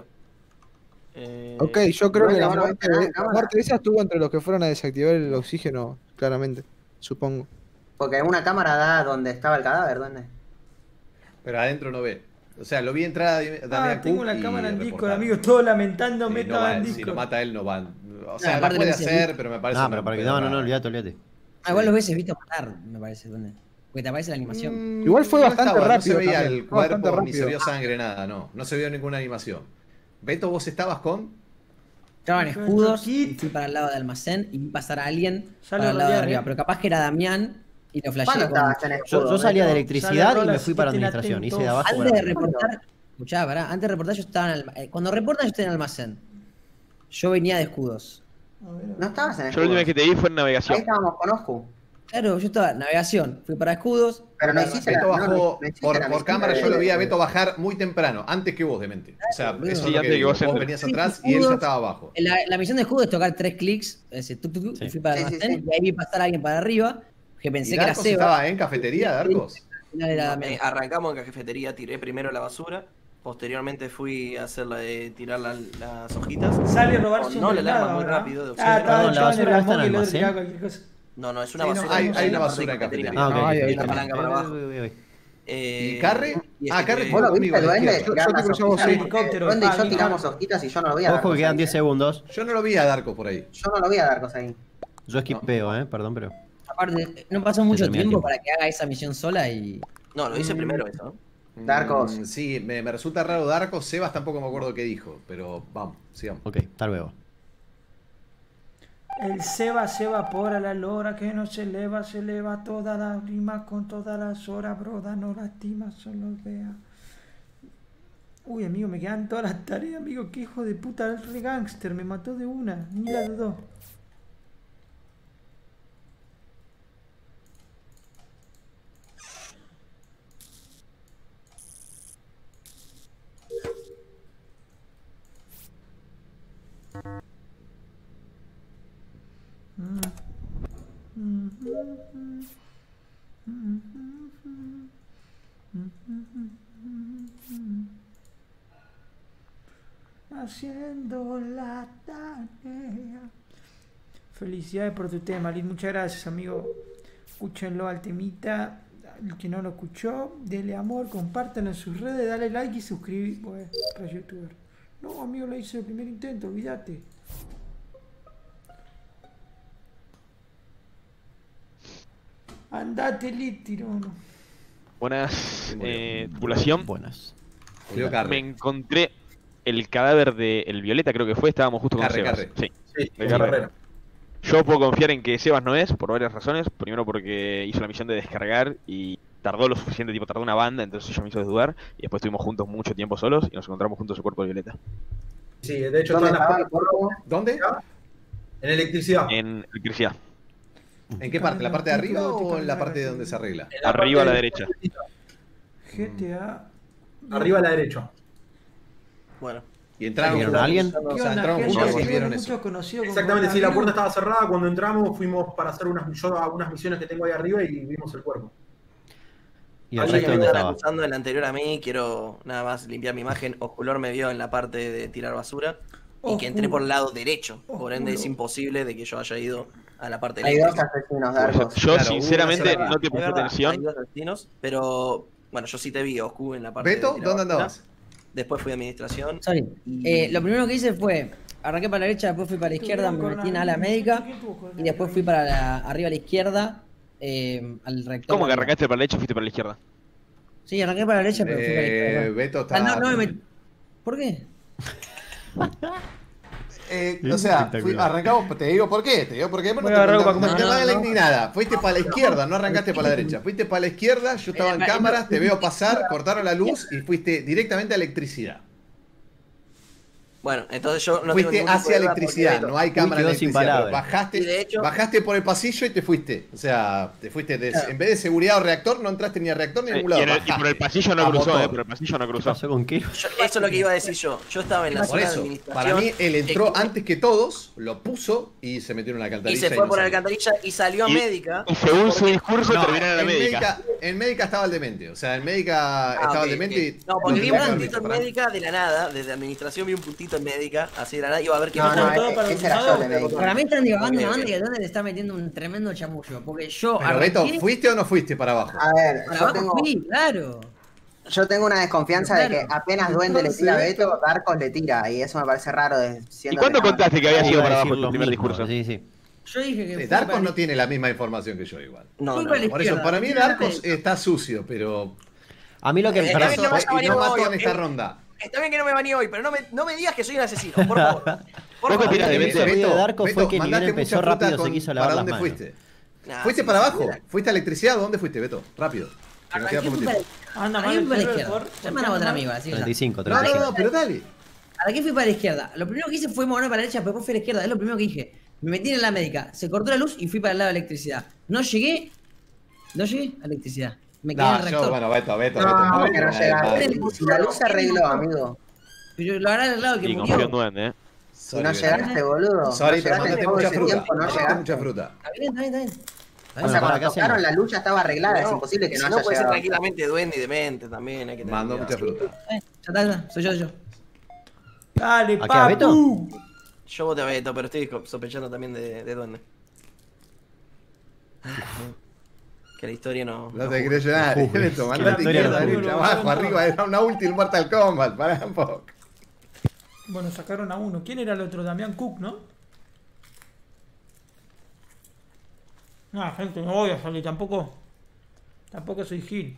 Eh, Ok, yo creo que Duende, la ¿vos no muerte, viste nada de, en la cámara? muerte de esa estuvo entre los que fueron a desactivar el oxígeno, claramente, supongo. Porque una cámara da donde estaba el cadáver, ¿dónde? Pero adentro no ve. O sea, lo vi entrar a Damián Ah, tengo Cook la y cámara en Discord, reportaron. amigo. Todo lamentándome, Sí, no estaba va- en si Discord. lo mata él, no van. O sea, aparte la puede lo que se hacer, vi- pero me parece. No, una pero para que. No, no, pedorrada. no, olvídate, olvídate. Ah, igual lo hubieses visto matar, me parece, ¿dónde? Porque te aparece la animación. Igual fue No bastante estaba, rápido No se veía también, el fue bastante cuerpo, ni se rápido. vio sangre, nada, no. No se vio ninguna animación. Beto, ¿vos estabas con? Estaba en F ocho escudos Kit. y fui para el lado del almacén y vi pasar a alguien Sale para el lado de rodear, arriba. eh. Pero capaz que era Damián y lo flasheé ¿Cuándo con... estabas en Yo, escudo? yo salía de Beto? electricidad Sale y me Rolas, fui que para estén administración. Hice de atentos. abajo Antes para de arriba. reportar... Escuchá, pará, antes de reportar yo estaba en el... eh, Cuando reportan yo estoy en el almacén. Yo venía de escudos. No estabas en Yo la última escudo. vez que te vi fue en Ahí navegación. estábamos con Oscu. Claro, yo estaba en navegación, fui para escudos. Pero no para- hiciste la, Beto no, bajó no, no hiciste por, la por misión cámara, de- yo lo vi a Beto bajar muy temprano, antes que vos, demente. O sea, boludo. eso Sí, es lo antes que de que digo. vos Vos entres. venías atrás y él ya estaba abajo. La, la misión de escudo es tocar tres clics, ese, tuc, tuc, tuc, Sí. y fui para el Sí, sí, almacén sí. y ahí vi pasar a alguien para arriba, que pensé ¿Y que era Darkos Seba. estaba en cafetería, Darkos? Al final era Damián. Eh, arrancamos en la cafetería, tiré primero la basura. Posteriormente fui a hacer la de tirar la- las hojitas. Sale a robarse Oh, no, un la helado, alarma muy ¿verdad? rápido de Ah, oxígeno. estaba Perdón, la yo en el basura está en amor y el otro almacén. tiraba cualquier cosa. No, no, es una Sí, no, basura. hay- no hay sé, una la basura en parte de cafetería. Ah, ok, No, ok, ahí, ahí, listo. la palanca para abajo. Uy, uy, uy. Eh, ¿Y Carre? y Ah, este Carre que- ¿Vos lo conmigo viste, a la Duende? izquierda. Yo- yo Tirás te las cruzaba hojitas. vos, sí. Helicóptero, Duende y ah, yo mi tiramos carro. hojitas y yo no lo vi a Ojo Darkos que quedan ahí, diez eh. segundos. Yo no lo vi a Darkos por ahí. Yo no lo vi a Darkos ahí. Yo esquipeo, eh, perdón, pero. Aparte, no pasó mucho termina el tiempo tiempo. para que haga esa misión sola y... No, lo hice primero eso, ¿no? Darkos. Mm, sí, me, me resulta raro Darkos. Sebas tampoco me acuerdo qué dijo, pero vamos, sigamos. Ok, hasta luego. El Seba se evapora, la lora que no se eleva, se eleva toda la rima con todas las horas, broda, no lastima, solo vea. Uy, amigo, me quedan todas las tareas, amigo, qué hijo de puta, el re gangster, me mató de una, ni la dudó. Haciendo la tarea. Felicidades por tu tema, Lid. Muchas gracias, amigo. Escúchenlo al temita. El que no lo escuchó, denle amor, compártanlo en sus redes, dale like y suscribir. Bueno, para youtuber. No, amigo, lo hice el primer intento, olvídate. Andate, Lid, tirón. Buenas, eh, tripulación. Buenas. Julio Carre. Me encontré el cadáver de el Violeta, creo que fue, estábamos justo con Carre, Sebas. Carre. Sí, Sí, de sí, Carre. Carrera. Yo puedo confiar en que Sebas no es, por varias razones. Primero porque hizo la misión de descargar y tardó lo suficiente, tipo tardó una banda, entonces eso me hizo dudar. Y después estuvimos juntos mucho tiempo solos y nos encontramos juntos el cuerpo de Violeta. Sí, de hecho ¿Dónde está en estaba la el cuerpo? ¿Dónde? en electricidad. En electricidad. ¿En qué parte? ¿La parte de arriba o en la parte de donde se arregla? En la Arriba a la parte de- derecha. G T A. Arriba a la derecha. Bueno. ¿Y entraron ¿Vieron juntos? a alguien? O ¿Qué sea, onda, entraron gente? juntos y Tenemos vieron muchos eso. conocidos con Exactamente, sí, la coronavirus. puerta estaba cerrada. Cuando entramos fuimos para hacer unas, yo a unas misiones que tengo ahí arriba y vimos el cuerpo. ¿Y el Alguien resto que me dónde están estaba? acusando el anterior a mí, quiero nada más limpiar mi imagen. Osculor me vio en la parte de tirar basura y que entré por el lado derecho. Por ende es imposible de que yo haya ido a la parte Hay dos eléctrica. asesinos, Dargos. Yo Claro, sinceramente hubo una no te Es presté verdad, hay atención. dos asesinos, pero bueno, yo sí te vi, Oscu, en la parte ¿Beto? de tirar ¿Dónde basura. andabas? Después fui a administración. Sorry. Y- Eh, lo primero que hice fue, arranqué para la derecha, después fui para la izquierda, me metí en ala médica y después fui para la, arriba a la izquierda, eh, al rector. ¿Cómo que arrancaste para la derecha y fuiste para la izquierda? Sí, arranqué para la derecha, pero fui para la Eh, izquierda. Beto Ah, está... no, no me met- ¿Por qué? Eh, o sea, fui- Espectacular. arrancamos, te digo por qué, te digo por qué, pero Voy no a te, agarrar no, para no te comer. hagas la No, no. indignada. Fuiste para la izquierda, no arrancaste para la derecha. Fuiste para la izquierda, yo estaba en cámaras, te veo pasar, cortaron la luz y fuiste directamente a electricidad. Bueno, entonces yo no tengo Fuiste ningún tipo hacia de duda electricidad, porque- no hay cámara de quedó sin electricidad, pero palabras. bajaste, Y de hecho- bajaste por el pasillo y te fuiste. O sea, te fuiste, de- en vez de seguridad o reactor, no entraste ni a reactor ni a Eh, ningún y, lado. en el- y bajaste. por el pasillo no A cruzó, motor. eh, por el pasillo no ¿Qué cruzó. pasó con qué? Yo- eso es lo que iba a decir yo. Yo estaba en la Por zona de eso, administración. para mí él entró escuché- antes que todos, lo puso y se metió en una Y alcantarilla. se fue no por la salió. alcantarilla y salió a Y- médica. Y según su porque- discurso No, terminó en la en médica. médica. En médica estaba el demente. O sea, en médica Ah, estaba ok, el demente ok. y. No, porque lo vi tenía un que haber puntito visto, en pará. médica de la nada. Desde administración vi un puntito en médica. Así de la nada. Iba a ver qué No, no, todo eh, para ese era yo los el de médico. Para mí están divagando Ok, una banda ok. y el Donde le está metiendo un tremendo chamullo. Porque yo Pero Beto, arranqué, ¿fuiste o no fuiste para abajo? A ver, para yo abajo tengo, fui, claro. yo tengo una desconfianza de que Claro. apenas Duende le tira a Entonces, Beto, Darkos le tira. Y eso me parece raro. De, ¿Y siendo cuándo que no- contaste que había Iba sido a para decir abajo tu lo primer mismo, discurso? Sí, sí. Yo dije que Sí, fui Darkos para- no tiene la misma información que yo igual. No, fui no. para la Por eso, izquierda, para mí fui para la Darkos derecha. está sucio, pero. A mí lo que... Eh, perdón. eh, no vaya a y venir no hoy, mató en esta eh. ronda. Está bien que no me bañé hoy, pero no me, no me digas que soy un asesino, por favor. Por ¿Vos qué favor. opinás de Beto, Beto? Beto, ruido de Darko fue que ni bien mandaste empezó mucha fruta rápido se con- quiso lavar ¿Para las dónde manos. fuiste? Nah, ¿Fuiste sí, para sí, abajo? sí. ¿Fuiste a electricidad o dónde fuiste, Beto? Rápido. Que nos queda Arranqué poco fui para tiempo. Anda mal Arranqué el para la server, izquierda. por- Ya me van a votar a mí, así que ya. treinta y cinco, No, treinta y no, cinco. no, pero dale. Arranqué fui para la izquierda. Lo primero que hice fue moverme para la derecha, pero después fui a la izquierda. Es lo primero que dije. Me metí en la médica, se cortó la luz y fui para el lado de electricidad. No llegué. No llegué a electricidad. Me quedé en No, el yo, reactor. bueno, Beto, Beto, No, Beto. ¿Cómo que no Ay, llegaste? madre. Si la luz se arregló, amigo. Pero lo habrá arreglado que Y confío en murió. Duende, eh. Si Sorry, no Beto. llegaste, boludo. Sorry, no pero llegaste mandaste en todo mucha ese fruta. tiempo, no Mandaste llegaste. mucha fruta. Está bien, está bien, está bien. O Bueno, sea, para, cuando ¿qué hacemos? tocaron la luz ya estaba arreglada. Es No, imposible que si no no haya puede ser llegado. tranquilamente duende y demente también. Hay que tener Mandó mucha cuidado. fruta. Eh, ya está, ya está. Soy yo, soy yo. Dale, ¿A qué, a Beto? papu. Yo voté a Beto, pero estoy sospechando también de, de duende. Que la historia no. No te querés llenar. Uy, Beto, que mandate la historia izquierda, no derecha, juro, abajo, no. arriba, era una ulti en Mortal Kombat, pará un poco. Bueno, sacaron a uno. ¿Quién era el otro? Damián Cook, ¿no? No, gente, no voy a salir tampoco. Tampoco soy Gil.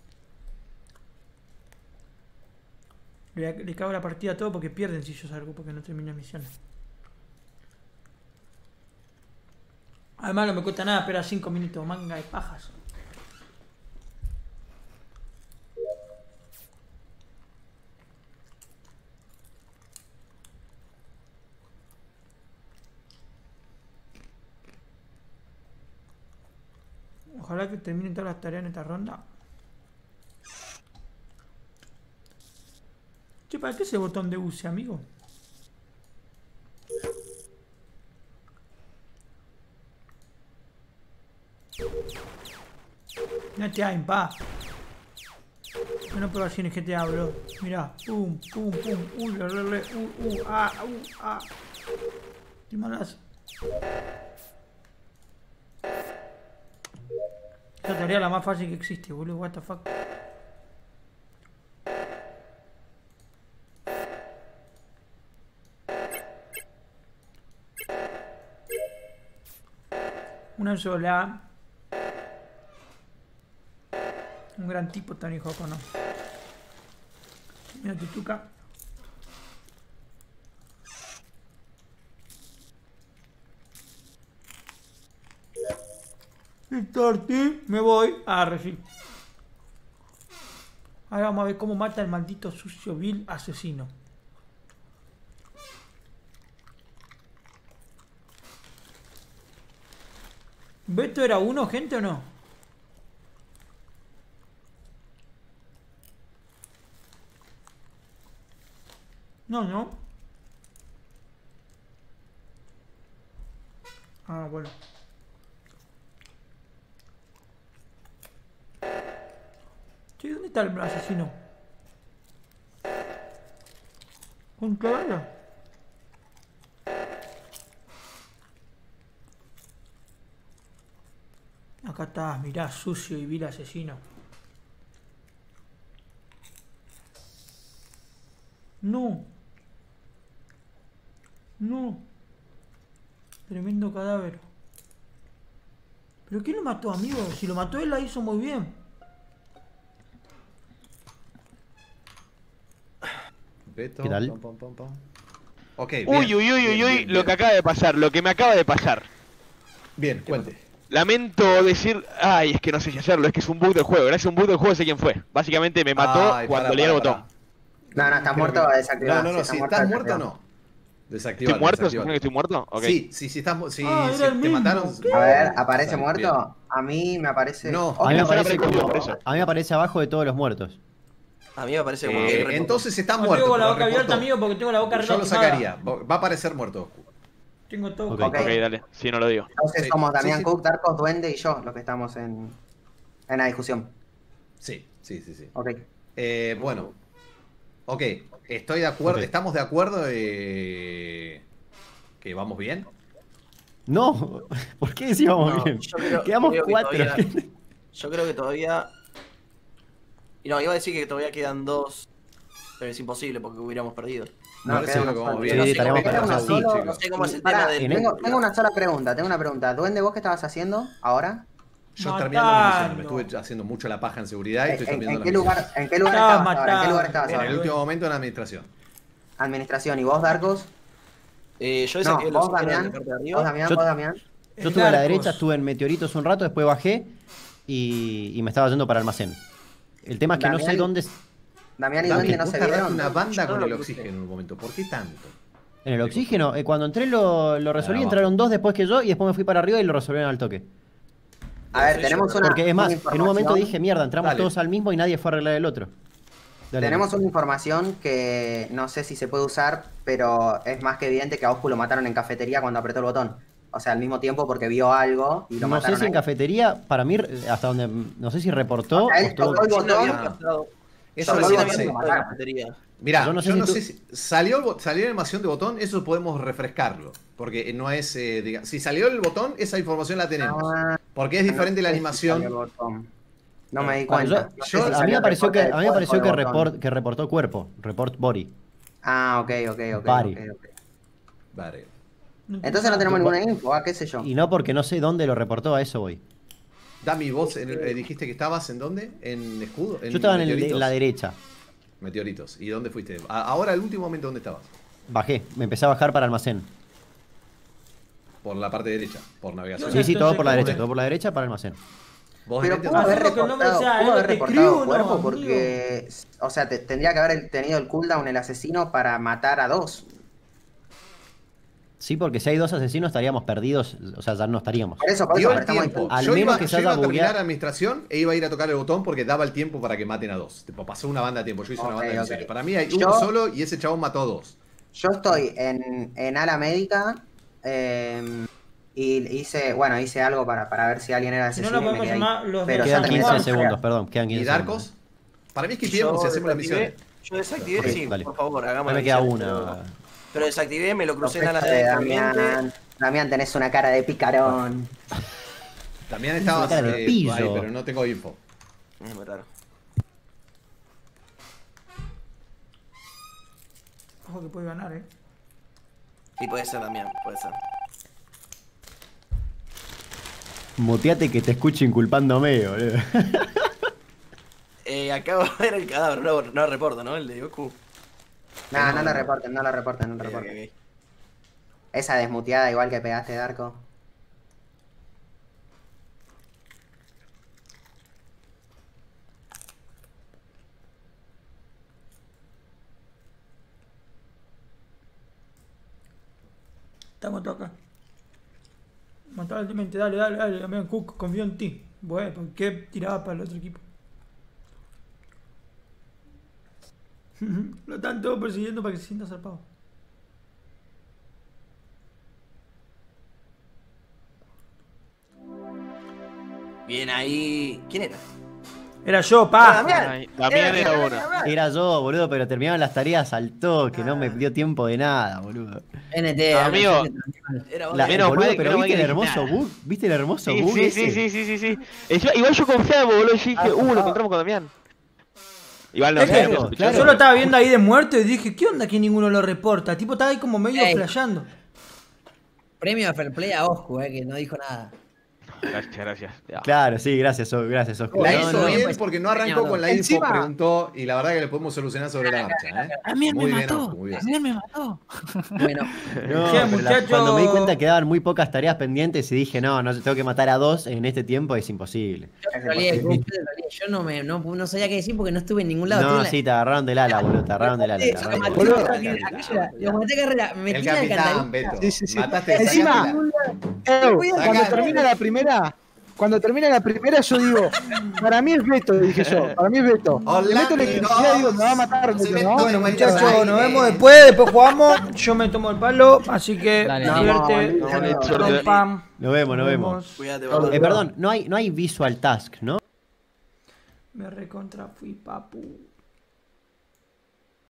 Le, le cago la partida a todo porque pierden si yo salgo porque no termino misiones. Además no me cuesta nada esperar cinco minutos, manga de pajas. Ojalá que terminen todas las tareas en esta ronda. Che, ¿para qué ese botón de use, amigo? No te da en paz. No aprobaciones que te hablo. Mirá. Pum, pum, pum. Uy, le, le, le. Uh, uh, ah, uh, ah. Qué malas. Esta tarea es la más fácil que existe, boludo. What the fuck. Una sola. Un gran tipo Tony Hawk, ¿no? Mira Tutuca. Víctor, ¿sí? Me voy. Ah, sí. Ahora vamos a ver cómo mata el maldito sucio vil asesino. ¿Beto era uno, gente, o no? No, no. Ah, bueno. Sí, ¿dónde está el asesino? ¿Con qué bala? Acá estás, mirá, sucio y vil asesino. No. No. Tremendo cadáver. ¿Pero quién lo mató, amigo? Si lo mató él, la hizo muy bien. Beto, ¿Qué tal? pam, pam, pam, pam. Ok, Uy, bien, uy, uy, bien, uy, uy, bien, lo bien. que acaba de pasar, lo que me acaba de pasar. Bien, cuente. Lamento decir, ay, es que no sé si hacerlo, es que es un bug del juego. Gracias a un bug del juego sé quién fue. Básicamente me mató Ay, cuando pará, leía el pará, botón. No, no, estás Creo muerto, que- desactivado. No, no, no, si estás muerto, no. Desactivalo, ¿Estoy muerto? ¿Se desactivalo. supone que estoy muerto? Ok. Sí, sí, sí, estás mu- si, Ah, si era el te mismo. mataron. A ver, ¿aparece Sal, muerto? bien. A mí me aparece... No. Oh, A mí me no, aparece no, no, como- por eso. a mí me aparece abajo de todos los muertos. A mí me parece como Eh, que hay reporte. entonces está No muerto. tengo la pero boca abierta, reportó. amigo, porque tengo la boca Yo lo lastimada. sacaría. Va a aparecer muerto. Tengo todo. Ok. Ok. Ok, dale. Sí, no lo digo. Entonces Sí, somos sí, Damián sí. Cook, Darkos, Duende y yo los que estamos en, en la discusión. Sí, sí, sí, sí. Ok. Eh, bueno. Ok, estoy de acuerdo. Ok. ¿Estamos de acuerdo eh, que vamos bien? No, ¿por qué decíamos No, bien? yo creo- Quedamos creo que cuatro. todavía- Yo creo que todavía. Y no, iba a decir que todavía quedan dos. Pero es imposible porque hubiéramos perdido. No, Parece queda que una vamos sola. bien. No sé estaríamos cómo- perdiendo, no sí, sé- chicos. no sé cómo es el Pará, tema del. tengo, tengo una sola pregunta, tengo una pregunta. Duende, ¿vos qué estabas haciendo ahora? Yo Matando. terminando mi misión. Me estuve haciendo mucho la paja en seguridad y ¿En, estoy en- terminando en la qué misión. lugar, ¿En qué lugar Estaba estabas ahora? ¿En qué matando. lugar estabas En ahora? el último momento en la administración. Administración. ¿Y vos, Darkos? Eh, yo No, desaqué los vos, oxígenos de Damián. la parte de Vos, arriba. Damián, Yo- vos, Damián. Yo estuve a la Darkos. derecha, estuve en Meteoritos un rato, después bajé y, y me estaba yendo para almacén. El tema es que no sé Damián- dónde... Damián y Dami, Duende no vos se tardaste vieron. una banda Yo con no el lo puse. oxígeno en un momento. ¿Por qué tanto? En el oxígeno, eh, cuando entré lo, lo resolví, Ah, entraron dos después que yo y después me fui para arriba y lo resolvieron al toque. A ver, Sí, tenemos yo- una. Porque es más, una en un momento información- dije, mierda, entramos Dale. todos al mismo y nadie fue a arreglar el otro. Dale. Tenemos una información que no sé si se puede usar, pero es más que evidente que a Oscu lo mataron en cafetería cuando apretó el botón. O sea, al mismo tiempo porque vio algo y lo No sé mataron si en ahí. cafetería, para mí, hasta donde, no sé si reportó O sea, él o estuvo- tocó el Recién había botón. pasado- Eso Yo recién no no sé. sé. de la cafetería. Mirá, Yo yo no no sé sé, si tú- si salió, el bo- salió la animación de botón, eso podemos refrescarlo. Porque no es, eh, diga- si salió el botón, esa información la tenemos. Ah, Porque es diferente la no sé si salió el animación. botón. No me di Bueno, cuenta. yo- No sé yo- si a mí salió me el pareció que, reporte a mí me del pareció que, cuerpo del botón. report, que reportó cuerpo, report body. Ah, ok, ok, ok. Body. ok, ok. Vale. Entonces no tenemos ninguna info, ah, qué sé yo. Y no porque no sé dónde lo reportó, a eso voy. Dami, vos en- eh, dijiste que estabas en dónde? ¿En escudo? Yo estaba en, el- Meteoritos? en la derecha. Meteoritos. ¿Y dónde fuiste? A- ahora, el último momento, ¿dónde estabas? Bajé, me empecé a bajar para almacén. Por la parte derecha, por navegación. Yo Sí, sí, entonces, todo por la ¿cómo derecha, es? todo por la derecha para almacén. ¿Vos Pero Demente, pudo dónde haber estabas? que el nombre reportado, sea pudo haber L T reportado Crew, cuerpo no, porque, o sea, te- tendría que haber tenido el cooldown el asesino para matar a dos. Sí, porque si hay dos asesinos estaríamos perdidos, o sea, ya no estaríamos. Por eso, por Dio eso, el pero estamos tiempo. Al Yo menos iba, que se yo iba haya a terminar bugueado. administración e iba a ir a tocar el botón porque daba el tiempo para que maten a dos. Tipo, pasó una banda de tiempo. Yo hice una Ok, banda de ok. misiones. Para mí hay Yo- uno solo y ese chabón mató a dos. Yo estoy en, en ala médica. eh, Y hice, bueno, hice algo para, para ver si alguien era Si no, asesino lo y me podemos quedé llamar ahí. los Pero de ya Quedan terminé quince la segundos, pelea. perdón. Quedan ¿Y quince Darkos? segundos. Para mí es que piemos si hacemos las misiones. Yo desactivé, Ok, sí, dale. por favor, hagamos Ahí la me queda misión, una. Pero, pero desactivé, me lo crucé en la Sospecha de nada de corriente. Damián. Damián, tenés una cara de picarón. También estaba Una cara de eh, pillo. ahí, pero no tengo info. Es muy raro. Ojo que puede ganar, eh. Sí, puede ser Damián, puede ser. Muteate que te escucho inculpándome, boludo. Eh, acabo de ver el cadáver, no, no reporto, ¿no? El de Goku. No, no lo reporten, no lo reporten, no lo Ok, ok, reporten. ok. Esa desmuteada igual que pegaste, Darko. Estamos todos acá. Matar al demente, dale, dale, dale, Damián Cook, confío en ti. Bueno, ¿por qué tiraba para el otro equipo? Lo están todos persiguiendo para que se sienta zarpado. Bien ahí. ¿Quién era? Era yo, Ah, pa. Damián. Ay, Damián era uno. Era yo, boludo, pero terminaban las tareas al toque, no me dio tiempo de nada, boludo. N T, Amigo. habla, Era La, Menos boludo, mal que pero no me ¿viste el dijiste hermoso nada. bug? ¿Viste el hermoso Sí, bug sí, ese? sí, sí, sí, sí, sí. Encima- Igual yo confiaba, boludo. Yo dije, uh, lo encontramos con Damián. Igual no Es sé, que no claro, sospechoso. yo lo estaba viendo ahí de muerto y dije, ¿qué onda que ninguno lo reporta? Tipo, estaba ahí como medio Ey. flasheando. Premio a Fair Play a Oscu, eh, que no dijo nada. Gracias, gracias. Ya. Claro, sí, gracias, Os- gracias, Oscu. La No, hizo no, bien pues, porque no arrancó con la info, Encima- preguntó y la verdad que le podemos solucionar sobre la marcha. ¿eh? Damián me Muy bien, mató. Oscu, muy bien. Damián me mató. Bueno, no, Che, pero la- muchacho. cuando me di cuenta que daban muy pocas tareas pendientes y dije, no, no tengo que matar a dos en este tiempo, es imposible. yo en realidad, yo, en realidad, yo no, me, no, no sabía qué decir porque no estuve en ningún lado. No, Estuve en sí, te agarraron del ala, boludo, te agarraron del ala. Sí, te yo agarraron me del maté, ala. Boludo. aquella- aquella- Lo maté carrera, me El metí en la capitán, alcantarilla. Beto. Sí, sí, sí. Mataste Encima, sacátela. Ew, cuando Sacala. termina la primera, cuando termina la primera, yo digo, para mí es Beto, dije yo, para mí es Beto. Hola, Le meto electricidad, digo, me va a matar, no se Beto, ve ¿no? todo Bueno, el muchachos, nos vemos después, después jugamos. Yo me tomo el palo, así que Dale. suerte. No, no, Pam, suerte. pam. Nos vemos, nos vemos. Cuídate, Eh, boludo. perdón, no hay, no hay visual task, ¿no? Me recontra fui, papu.